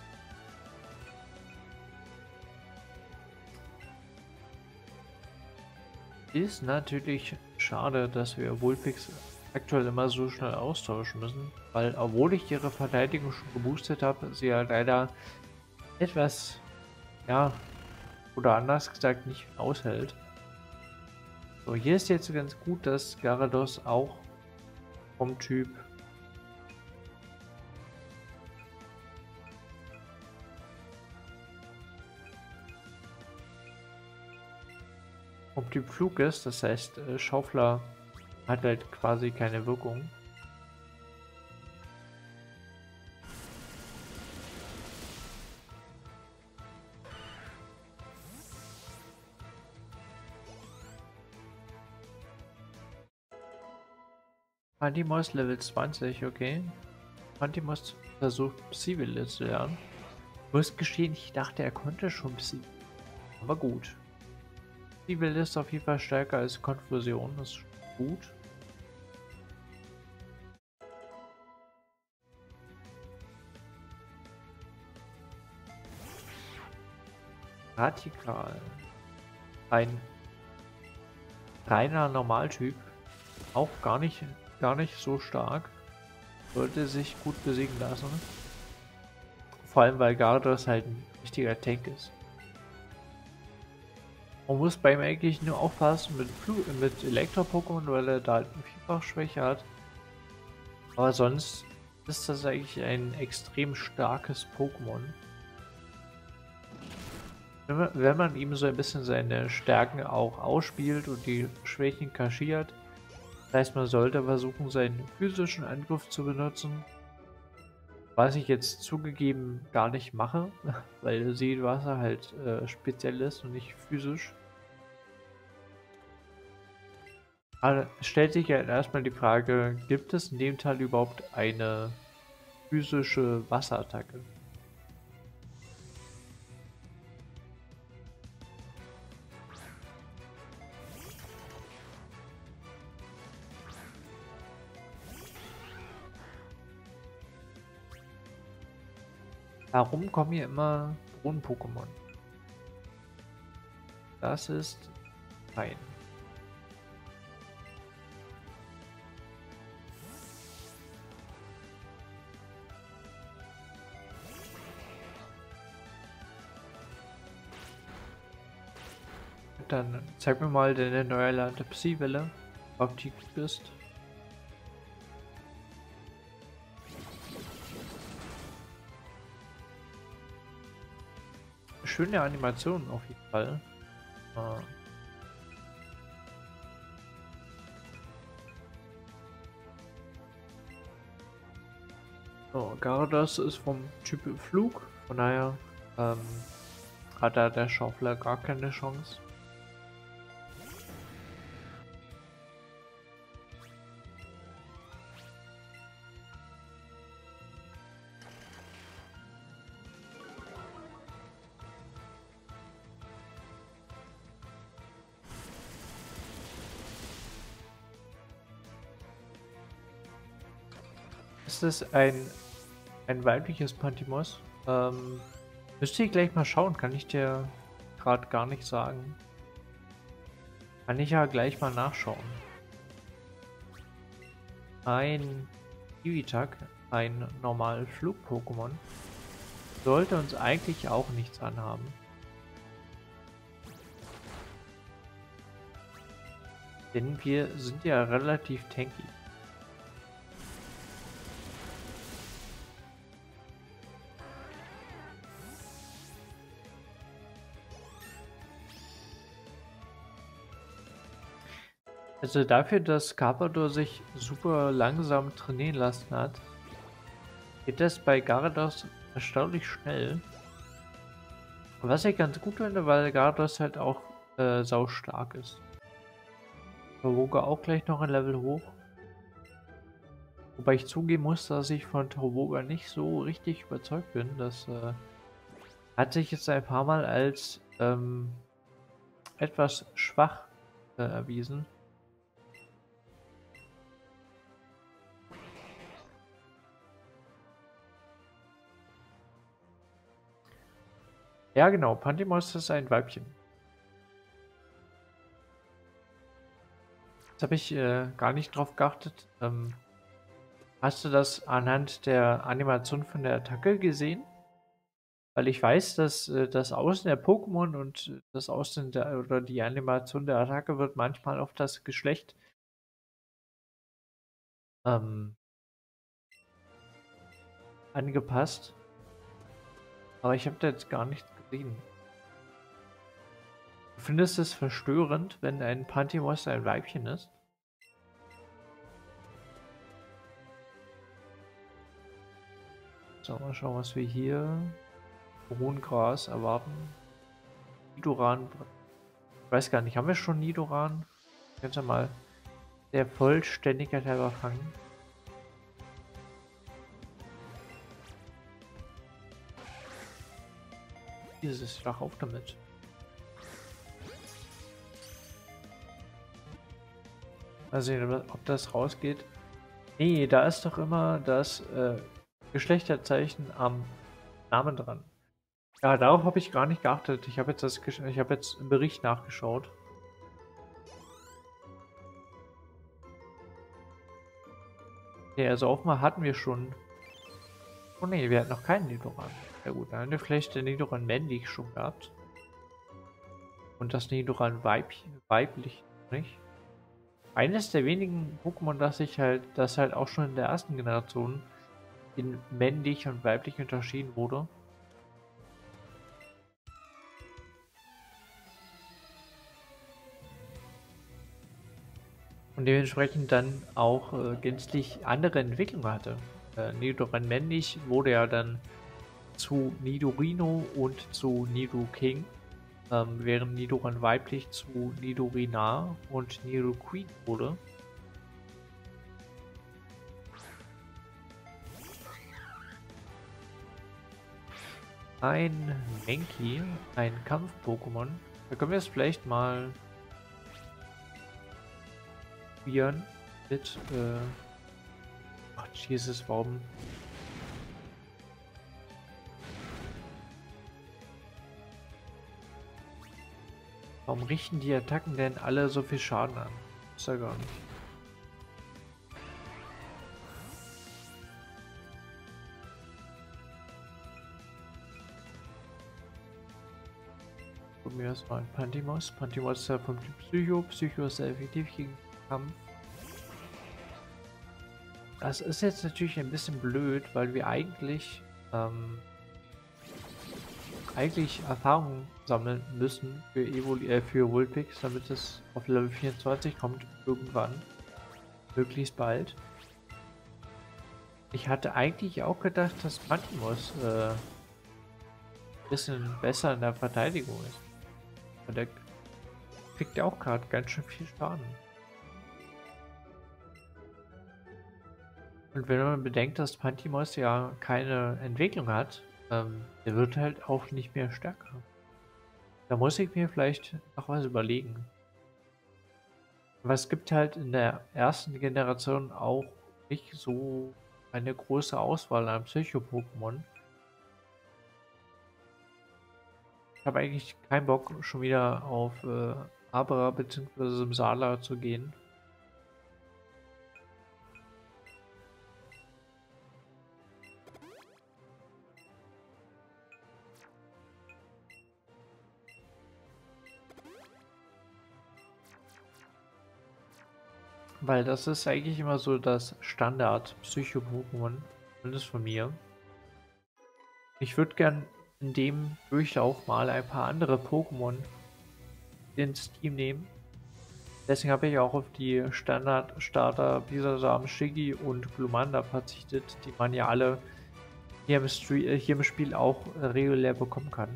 A: Ist natürlich schade, dass wir Vulpix aktuell immer so schnell austauschen müssen, weil obwohl ich ihre Verteidigung schon geboostet habe, sie ja leider etwas, ja, oder anders gesagt nicht aushält. So, hier ist jetzt ganz gut, dass Gyarados auch vom Typ vom Typ Flug ist, das heißt äh, Schaufler hat halt quasi keine Wirkung. Pantimos Level zwanzig, okay. Pantimos versucht Psywille zu lernen. Ich muss gestehen, ich dachte, er konnte schon Psy. Aber gut. Psywille ist auf jeden Fall stärker als Konfusion, das ist gut. Radikal. Ein reiner Normaltyp. Auch gar nicht, gar nicht so stark. Sollte sich gut besiegen lassen. Vor allem, weil Gyarados halt ein richtiger Tank ist. Man muss bei ihm eigentlich nur aufpassen mit, mit Elektro-Pokémon, weil er da halt eine Vielfachschwäche hat. Aber sonst ist das eigentlich ein extrem starkes Pokémon. Wenn man, wenn man ihm so ein bisschen seine Stärken auch ausspielt und die Schwächen kaschiert, das heißt, man sollte versuchen, seinen physischen Angriff zu benutzen. Was ich jetzt zugegeben gar nicht mache, weil Seewasser halt äh, speziell ist und nicht physisch. Aber es stellt sich ja erstmal die Frage, gibt es in dem Teil überhaupt eine physische Wasserattacke? Warum kommen hier immer Brunnen-Pokémon? Das ist fein. Dann zeig mir mal deine neu erlernte Psy-Welle, ob die gut ist. Schöne Animation auf jeden Fall. Ah. So, Gyarados ist vom Typ Flug, von daher ähm, hat da der Schaufler gar keine Chance. Ist es ein, ein weibliches Pantimos? Ähm, müsste ich gleich mal schauen, kann ich dir gerade gar nicht sagen. Kann ich ja gleich mal nachschauen. Ein Kiwitak, ein normal Flug-Pokémon, sollte uns eigentlich auch nichts anhaben. Denn wir sind ja relativ tanky. Also dafür, dass Carpador sich super langsam trainieren lassen hat, geht das bei Gyarados erstaunlich schnell. Was ich ganz gut finde, weil Gyarados halt auch äh, sau stark ist. Tauroga auch gleich noch ein Level hoch. Wobei ich zugeben muss, dass ich von Tauroga nicht so richtig überzeugt bin. Das äh, hat sich jetzt ein paar Mal als ähm, etwas schwach äh, erwiesen. Ja genau, Pantimos ist ein Weibchen. Jetzt habe ich äh, gar nicht drauf geachtet. Ähm, hast du das anhand der Animation von der Attacke gesehen? Weil ich weiß, dass äh, das Aussehen der Pokémon und äh, das Aussehen der oder die Animation der Attacke wird manchmal auf das Geschlecht ähm, angepasst. Aber ich habe da jetzt gar nichts gesehen. Du findest es verstörend, wenn ein Pantimos ein Weibchen ist? So, mal schauen, was wir hier Hohengras erwarten. Nidoran. Ich weiß gar nicht, haben wir schon Nidoran? Kannst du mal der Vollständigkeit halber fangen. Dieses Schlag auf damit. Mal sehen, ob das rausgeht. Nee, da ist doch immer das äh, Geschlechterzeichen am Namen dran. Ja, darauf habe ich gar nicht geachtet. Ich habe jetzt das, Gesch ich habe jetzt im Bericht nachgeschaut. Ja, also offenbar hatten wir schon. Oh nee, wir hatten noch keinen Nidoran. Ja gut, dann haben wir vielleicht den Nidoran männlich schon gehabt. Und das Nidoran Weibchen, weiblich nicht. Eines der wenigen Pokémon, das ich halt, das halt auch schon in der ersten Generation in männlich und weiblich unterschieden wurde. Und dementsprechend dann auch äh, gänzlich andere Entwicklung hatte. Äh, Nidoran männlich wurde ja dann zu Nidorino und zu Nidoking, ähm, während Nidoran weiblich zu Nidorina und Nidoqueen wurde. Ein Mankey, ein Kampf-Pokémon. Da können wir es vielleicht mal probieren mit, äh, ach Jesus, warum? Warum richten die Attacken denn alle so viel Schaden an? Ist ja gar nicht. Probieren wir erstmal ein Pantimos. Pantimos ist ja vom Typ Psycho. Psycho ist sehr effektiv gegen Kampf. Das ist jetzt natürlich ein bisschen blöd, weil wir eigentlich ähm, eigentlich Erfahrungen sammeln müssen für, Evol äh, für Vulpix, damit es auf Level vierundzwanzig kommt irgendwann. Möglichst bald. Ich hatte eigentlich auch gedacht, dass Pantimos äh, ein bisschen besser in der Verteidigung ist. Aber der kriegt ja auch gerade ganz schön viel Schaden. Und wenn man bedenkt, dass Pantimos ja keine Entwicklung hat, ähm, der wird halt auch nicht mehr stärker. Da muss ich mir vielleicht noch was überlegen. Aber es gibt halt in der ersten Generation auch nicht so eine große Auswahl an Psycho-Pokémon. Ich habe eigentlich keinen Bock, schon wieder auf äh, Abra bzw. Simsala zu gehen. Weil das ist eigentlich immer so das Standard-Psycho-Pokémon, zumindest von mir. Ich würde gern in dem Durchlauf mal ein paar andere Pokémon ins Team nehmen. Deswegen habe ich auch auf die Standard-Starter Bisasam, Shiggy und Glumanda verzichtet, die man ja alle hier im, Stre äh, hier im Spiel auch äh, regulär bekommen kann.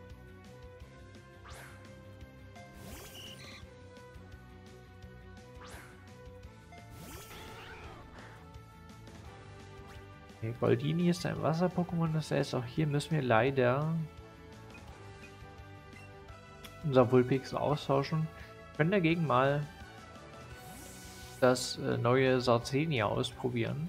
A: Okay, Goldini ist ein Wasser-Pokémon, das heißt, auch hier müssen wir leider unser Vulpix austauschen. Wir können dagegen mal das äh, neue Sarcenia ausprobieren.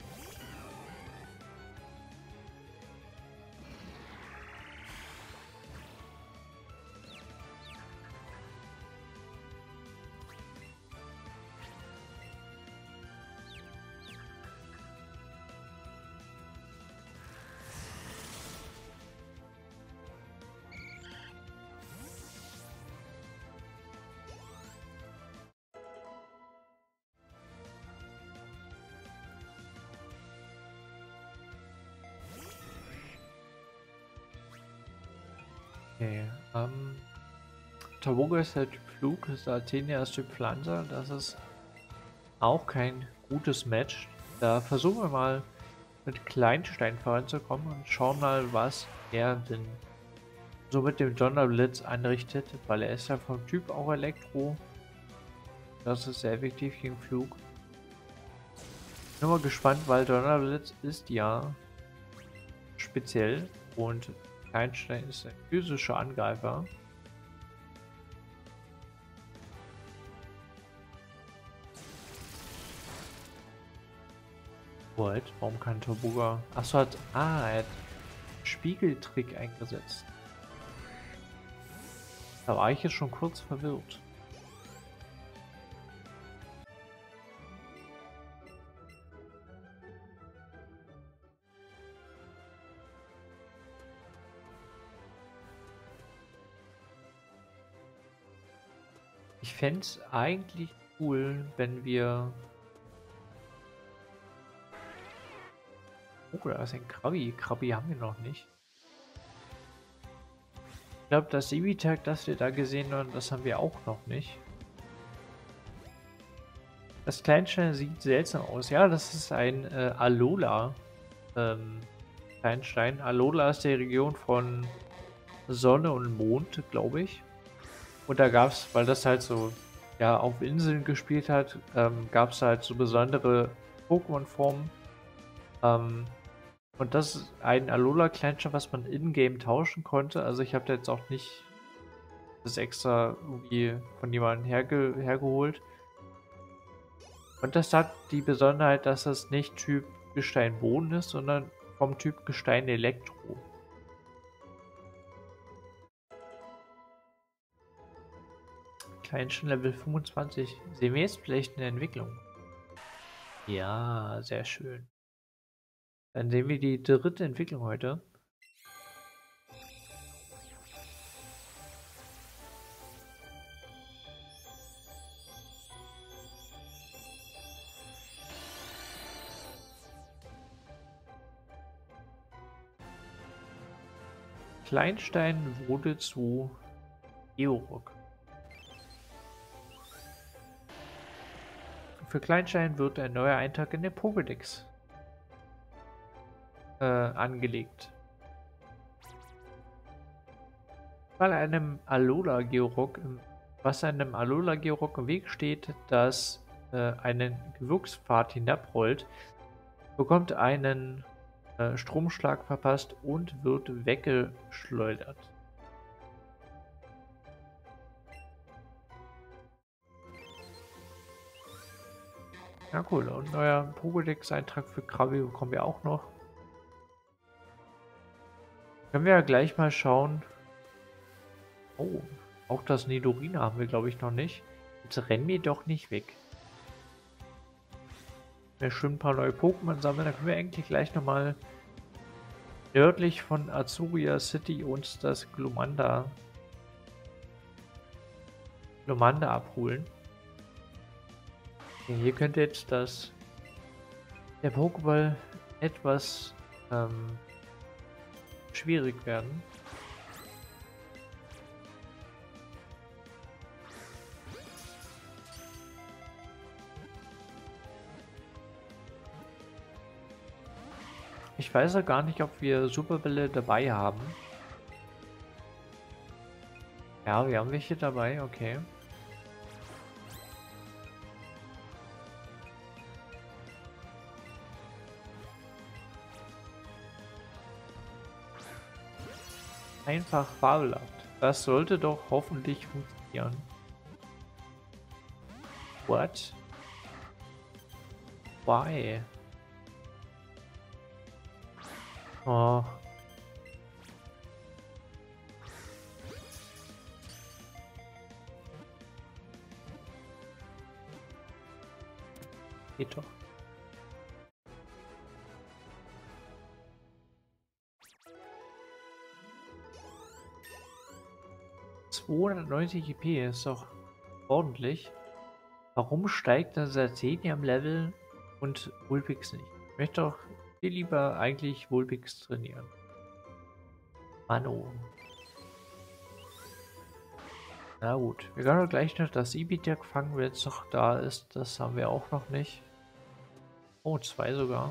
A: Okay, ähm, Tauboga ist der Typ Flug, Sartenia ist Typ Pflanzer, das ist auch kein gutes Match. Da versuchen wir mal mit Kleinstein voranzukommen und schauen mal, was er denn so mit dem Donnerblitz anrichtet, weil er ist ja vom Typ auch Elektro. Das ist sehr effektiv gegen Flug. Bin mal gespannt, weil Donnerblitz ist ja speziell und Kleinstein ist ein physischer Angreifer. What? Warum kann Tauboga? Achso, hat. Ah, er hat Spiegeltrick eingesetzt. Da war ich jetzt schon kurz verwirrt. Ich fände es eigentlich cool, wenn wir... Oh, da ist ein Krabi. Krabi haben wir noch nicht. Ich glaube, das Eevee-Tag, das wir da gesehen haben, das haben wir auch noch nicht. Das Kleinstein sieht seltsam aus. Ja, das ist ein äh, Alola ähm, Kleinstein. Alola ist die Region von Sonne und Mond, glaube ich. Und da gab es, weil das halt so ja auf Inseln gespielt hat, ähm, gab es halt so besondere Pokémon-Formen. Ähm, und das ist ein Alola-Kleinstein, was man in-game tauschen konnte. Also ich habe da jetzt auch nicht das extra irgendwie von jemandem herge hergeholt. Und das hat die Besonderheit, dass das nicht Typ Gestein Boden ist, sondern vom Typ Gestein Elektro. Kleinstein Level fünfundzwanzig. Sehen wir jetzt vielleicht eine Entwicklung? Ja, sehr schön. Dann sehen wir die dritte Entwicklung heute. Kleinstein wurde zu Georock. Für Kleinstein wird ein neuer Eintrag in der Pokédex äh, angelegt. Weil einem Alola Georock, im- was einem Alola Georock im Weg steht, das äh, einen Gewürgspfad hinabrollt, bekommt einen äh, Stromschlag verpasst und wird weggeschleudert. Ja, cool. Und neuer Pokédex-Eintrag für Krabi bekommen wir auch noch. Können wir ja gleich mal schauen. Oh, auch das Nidorina haben wir, glaube ich, noch nicht. Jetzt rennen wir doch nicht weg. Wir schön ein paar neue Pokémon sammeln. Dann können wir eigentlich gleich nochmal nördlich von Azuria City uns das Glumanda, Glumanda abholen. Okay, hier könnte jetzt das der Pokéball etwas ähm, schwierig werden. Ich weiß ja gar nicht, ob wir Superbälle dabei haben. Ja, wir haben welche dabei, okay. Einfach fabelhaft. Das sollte doch hoffentlich funktionieren. What? Why? Oh. Geht doch. zweihundertneunzig I P ist doch ordentlich. Warum steigt dann Sartenia im Level und Vulpix nicht? Ich möchte doch viel lieber eigentlich Vulpix trainieren. Mano. Na gut, wir können doch gleich noch das Ibitek fangen, wenn es noch da ist. Das haben wir auch noch nicht. Oh, zwei sogar.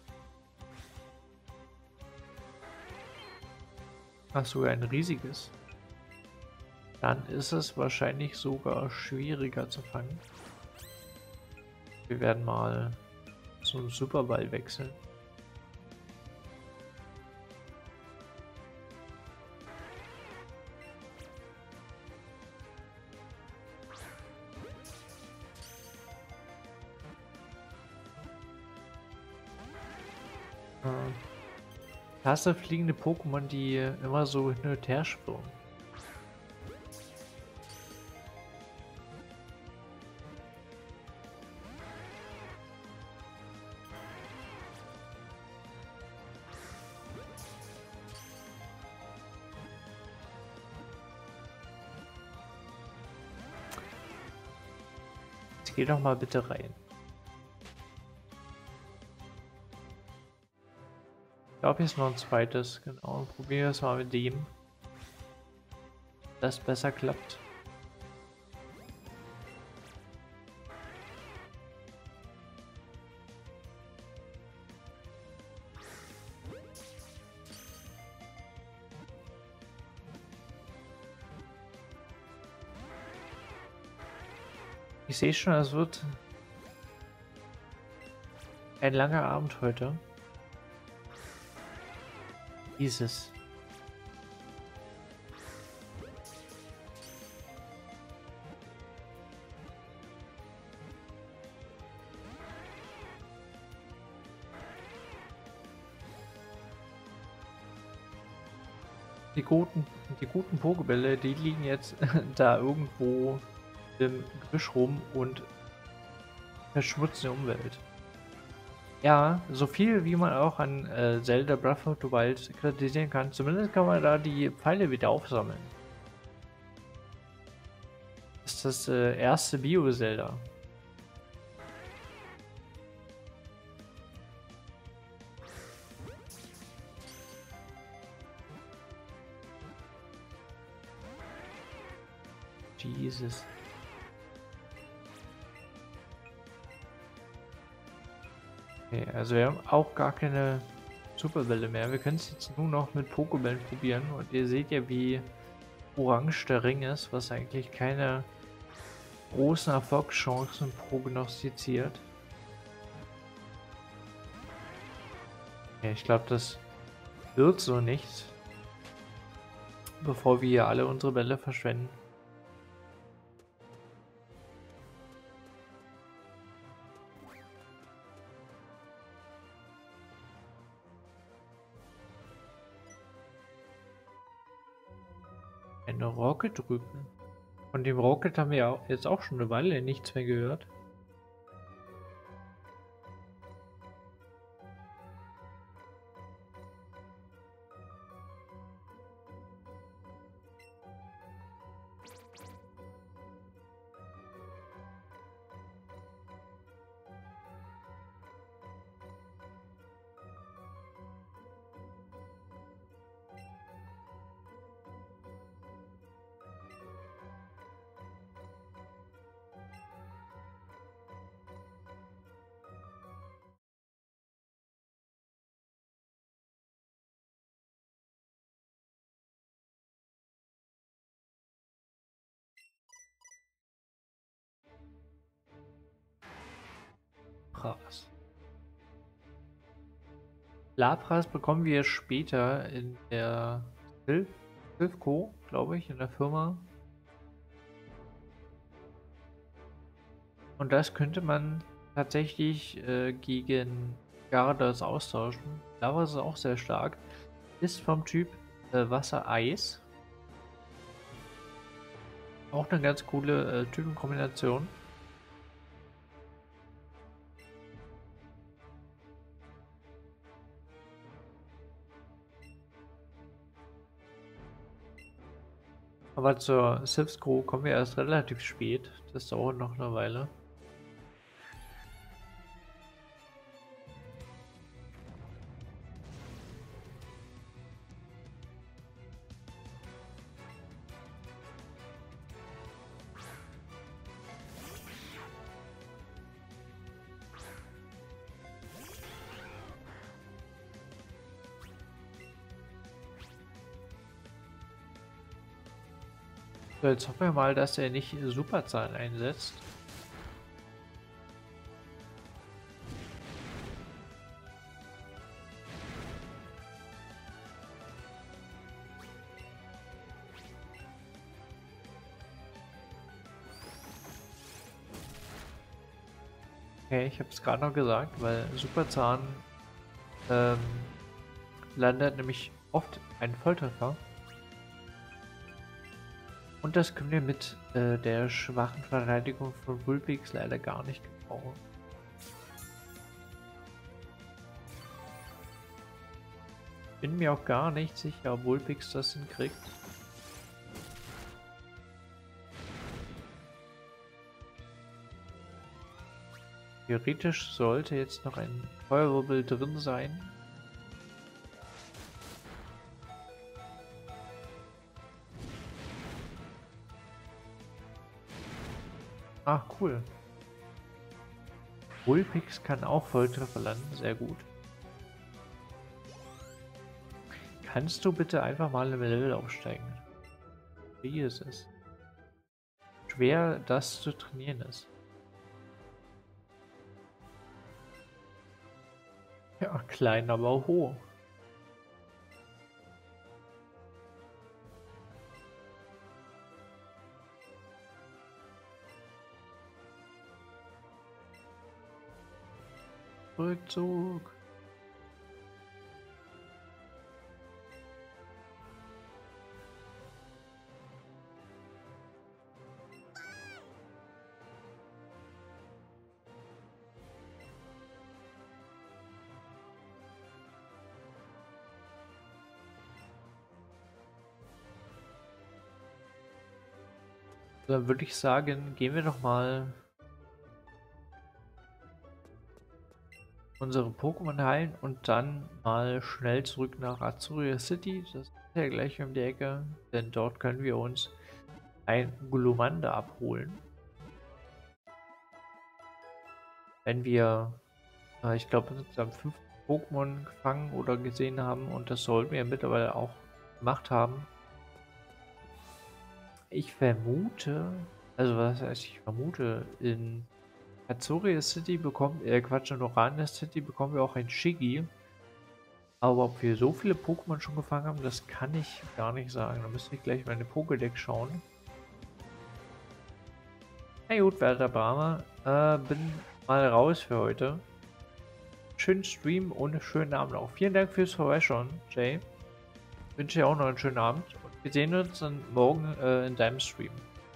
A: Ach, sogar ein riesiges. Dann ist es wahrscheinlich sogar schwieriger zu fangen. Wir werden mal zum Superball wechseln. Äh, hast du fliegende Pokémon, die immer so hin und her schwirren? Jetzt geh doch mal bitte rein. Ich glaube, hier ist noch ein zweites. Genau, probieren wir es mal mit dem. Das besser klappt. Ich sehe schon, es wird ein langer Abend heute. Dieses. Die guten, die guten Pokebälle, die liegen jetzt da irgendwo im Gebüsch rum und verschmutzen die Umwelt. Ja, so viel wie man auch an äh, Zelda Breath of the Wild kritisieren kann, zumindest kann man da die Pfeile wieder aufsammeln. Das ist das äh, erste Bio-Zelda. Jesus. Okay, also wir haben auch gar keine Superbälle mehr. Wir können es jetzt nur noch mit Pokébällen probieren. Und ihr seht ja, wie orange der Ring ist, was eigentlich keine großen Erfolgschancen prognostiziert. Ja, ich glaube, das wird so nicht, bevor wir alle unsere Bälle verschwenden. Eine Rocket drüben. Von dem Rocket haben wir ja jetzt auch schon eine Weile nichts mehr gehört. Lapras. Lapras bekommen wir später in der Sil Silphco, glaube ich, in der Firma. Und das könnte man tatsächlich äh, gegen Gyarados austauschen. Lapras ist auch sehr stark. Ist vom Typ äh, Wasser-Eis. Auch eine ganz coole äh, Typenkombination. Aber zur Silphco kommen wir erst relativ spät. Das dauert noch eine Weile. So, jetzt hoffen wir mal, dass er nicht Superzahlen einsetzt. Okay, ich habe es gerade noch gesagt, weil Superzahn ähm, landet nämlich oft ein Volltreffer. Und das können wir mit äh, der schwachen Verteidigung von Vulpix leider gar nicht gebrauchen. Bin mir auch gar nicht sicher, ob Vulpix das hinkriegt. Theoretisch sollte jetzt noch ein Feuerwirbel drin sein. Ach, cool. Vulpix kann auch Volltreffer landen, sehr gut. Kannst du bitte einfach mal im Level aufsteigen? Wie ist es? Schwer, das zu trainieren ist. Ja, klein, aber hoch. Rückzug. Dann würde ich sagen, gehen wir doch mal unsere Pokémon heilen und dann mal schnell zurück nach Azuria City. Das ist ja gleich um die Ecke, denn dort können wir uns ein Glumanda abholen. Wenn wir, äh, ich glaube, insgesamt fünf Pokémon gefangen oder gesehen haben und das sollten wir mittlerweile auch gemacht haben. Ich vermute, also was heißt ich vermute, in Azuria City bekommen, äh Quatsch, in Orania City bekommen wir auch ein Shiggy. Aber ob wir so viele Pokémon schon gefangen haben, das kann ich gar nicht sagen. Da müsste ich gleich meine Pokédex schauen. Na gut, werter Brahma, äh, bin mal raus für heute. Schönen Stream und schönen Abend auch. Vielen Dank fürs Vorbeischauen, Jay. Wünsche dir auch noch einen schönen Abend. Und wir sehen uns dann morgen äh, in deinem Stream.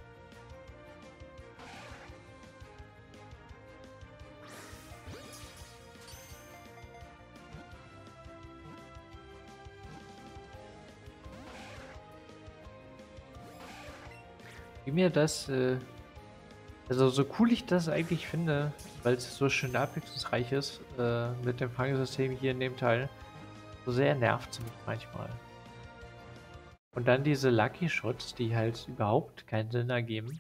A: Wie mir das, äh, also so cool ich das eigentlich finde, weil es so schön abwechslungsreich ist, äh, mit dem Fangsystem hier in dem Teil, so sehr nervt es mich manchmal. Und dann diese Lucky Shots, die halt überhaupt keinen Sinn ergeben.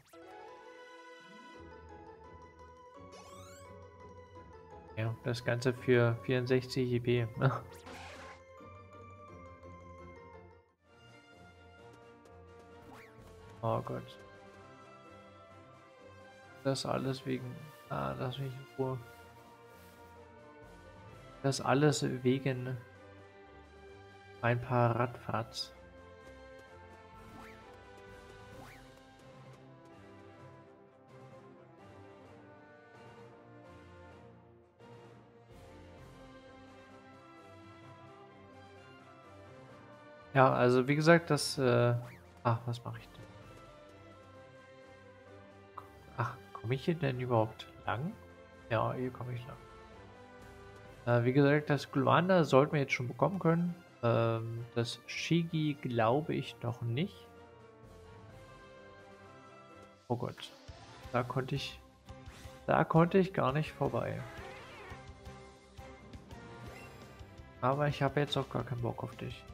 A: Ja, das Ganze für vierundsechzig E P. Oh Gott. Das alles wegen... Ah, lass mich in Ruhe. Das alles wegen ein paar Radfratz. Ja, also wie gesagt, das... Äh... Ach, was mache ich denn? Ach, komme ich hier denn überhaupt lang? Ja, hier komme ich lang. Äh, wie gesagt, das Gluanda sollten wir jetzt schon bekommen können. Ähm, das Shigi glaube ich noch nicht. Oh Gott. Da konnte ich... Da konnte ich gar nicht vorbei. Aber ich habe jetzt auch gar keinen Bock auf dich.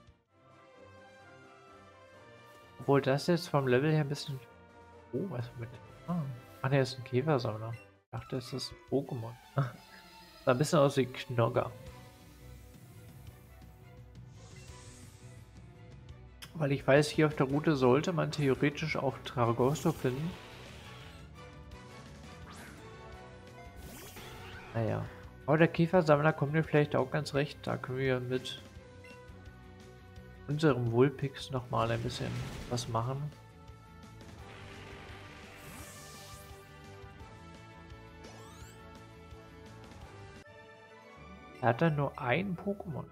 A: Obwohl das jetzt vom Level her ein bisschen... Oh, was mit... Ah, Ach ne, ist ein Käfersammler. Ich dachte, es ist Pokémon. Sah ein bisschen aus wie Knogger. Weil ich weiß, hier auf der Route sollte man theoretisch auch Tragosto finden. Naja. Aber der Käfersammler kommt mir vielleicht auch ganz recht. Da können wir mit unserem Vulpix nochmal ein bisschen was machen. Er hat dann nur ein Pokémon.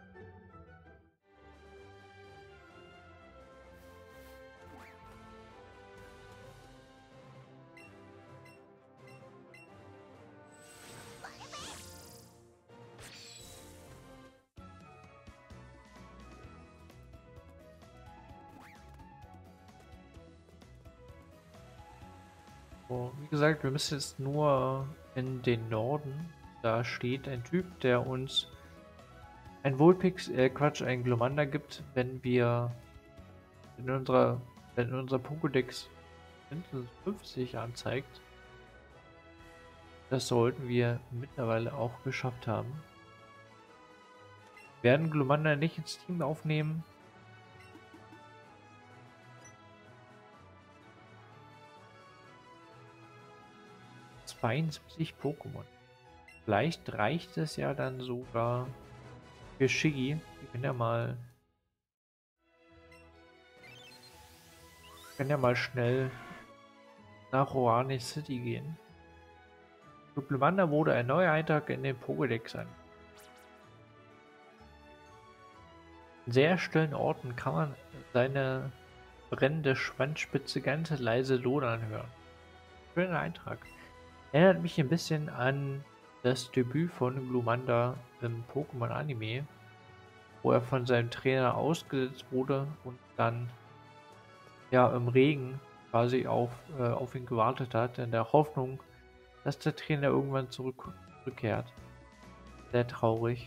A: So, wie gesagt, wir müssen jetzt nur in den Norden. Da steht ein Typ, der uns ein Vulpix, äh Quatsch, ein Glomanda gibt, wenn wir in unserer, wenn unser Pokédex mindestens fünfzig anzeigt. Das sollten wir mittlerweile auch geschafft haben. Wir werden Glomanda nicht ins Team aufnehmen. zweiundsiebzig Pokémon. Vielleicht reicht es ja dann sogar für Shiggy. Wir können ja mal... Wir können ja mal schnell nach Orania City gehen. Für Glomanda wurde ein neuer Eintrag in den Pokédex an. In sehr stillen Orten kann man seine brennende Schwanzspitze ganz leise lodern hören. Schöner Eintrag. Erinnert mich ein bisschen an das Debüt von Glomanda im Pokémon-Anime, wo er von seinem Trainer ausgesetzt wurde und dann ja im Regen quasi auf, äh, auf ihn gewartet hat, in der Hoffnung, dass der Trainer irgendwann zurück, zurückkehrt. Sehr traurig.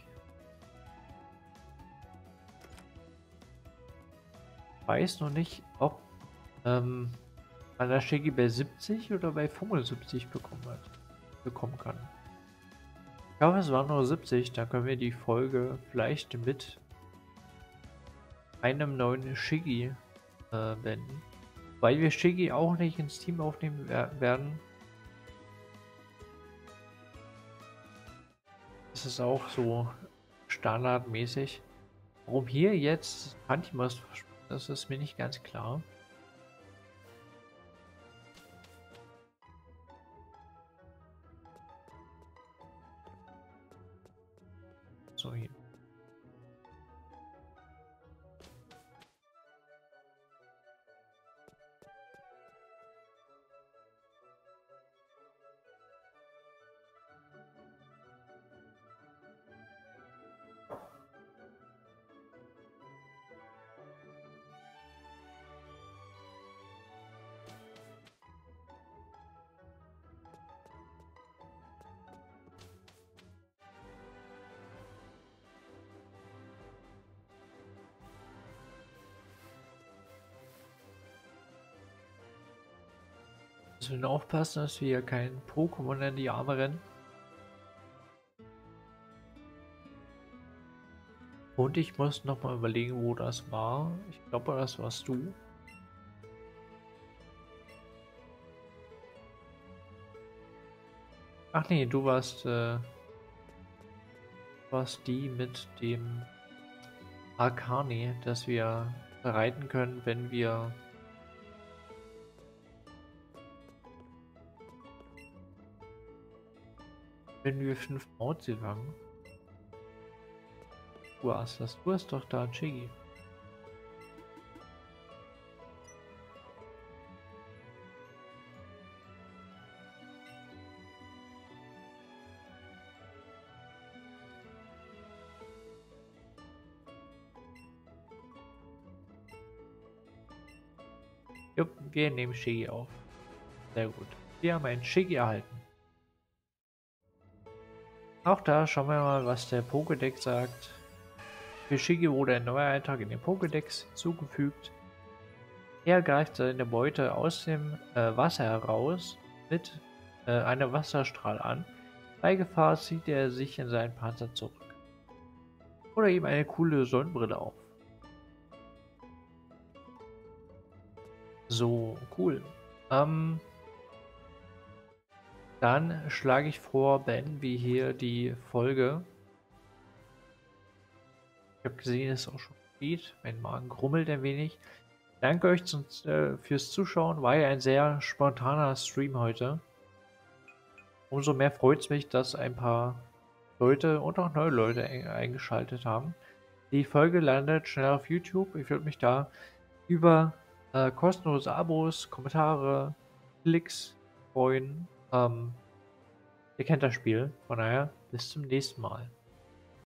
A: Weiß noch nicht, ob ähm, man das Shiggy bei siebzig oder bei fünfundsiebzig bekommen hat, bekommen kann. Ich glaube, es waren nur siebzig, da können wir die Folge vielleicht mit einem neuen Shiggy äh, beenden. Weil wir Shiggy auch nicht ins Team aufnehmen wer werden. Das ist auch so standardmäßig. Warum hier jetzt Pantimos verschwindet, das ist mir nicht ganz klar. So, hier. Wir müssen aufpassen, dass wir kein Pokémon in die Arme rennen. Und ich muss noch mal überlegen, wo das war. Ich glaube, das warst du. Ach nee, du warst, äh, warst die mit dem Arcani, das wir reiten können, wenn wir wenn wir fünf Mauzi fangen. Du hast das, du hast doch da ein Shiggy. Jupp, wir nehmen Shiggy auf. Sehr gut. Wir haben einen Shiggy erhalten. Auch da schauen wir mal, was der Pokédex sagt. Für Shiggy wurde ein neuer Eintrag in den Pokédex hinzugefügt. Er greift seine Beute aus dem äh, Wasser heraus mit äh, einem Wasserstrahl an. Bei Gefahr zieht er sich in seinen Panzer zurück. Oder ihm eine coole Sonnenbrille auf. So, cool. Ähm, dann schlage ich vor, beenden wir hier die Folge. Ich habe gesehen, es ist auch schon spät. Mein Magen grummelt ein wenig. Danke euch zum, äh, fürs Zuschauen. War ja ein sehr spontaner Stream heute. Umso mehr freut es mich, dass ein paar Leute und auch neue Leute eingeschaltet haben. Die Folge landet schnell auf YouTube. Ich würde mich da über äh, kostenlose Abos, Kommentare, Klicks freuen. Ähm, ihr kennt das Spiel. Von daher, bis zum nächsten Mal.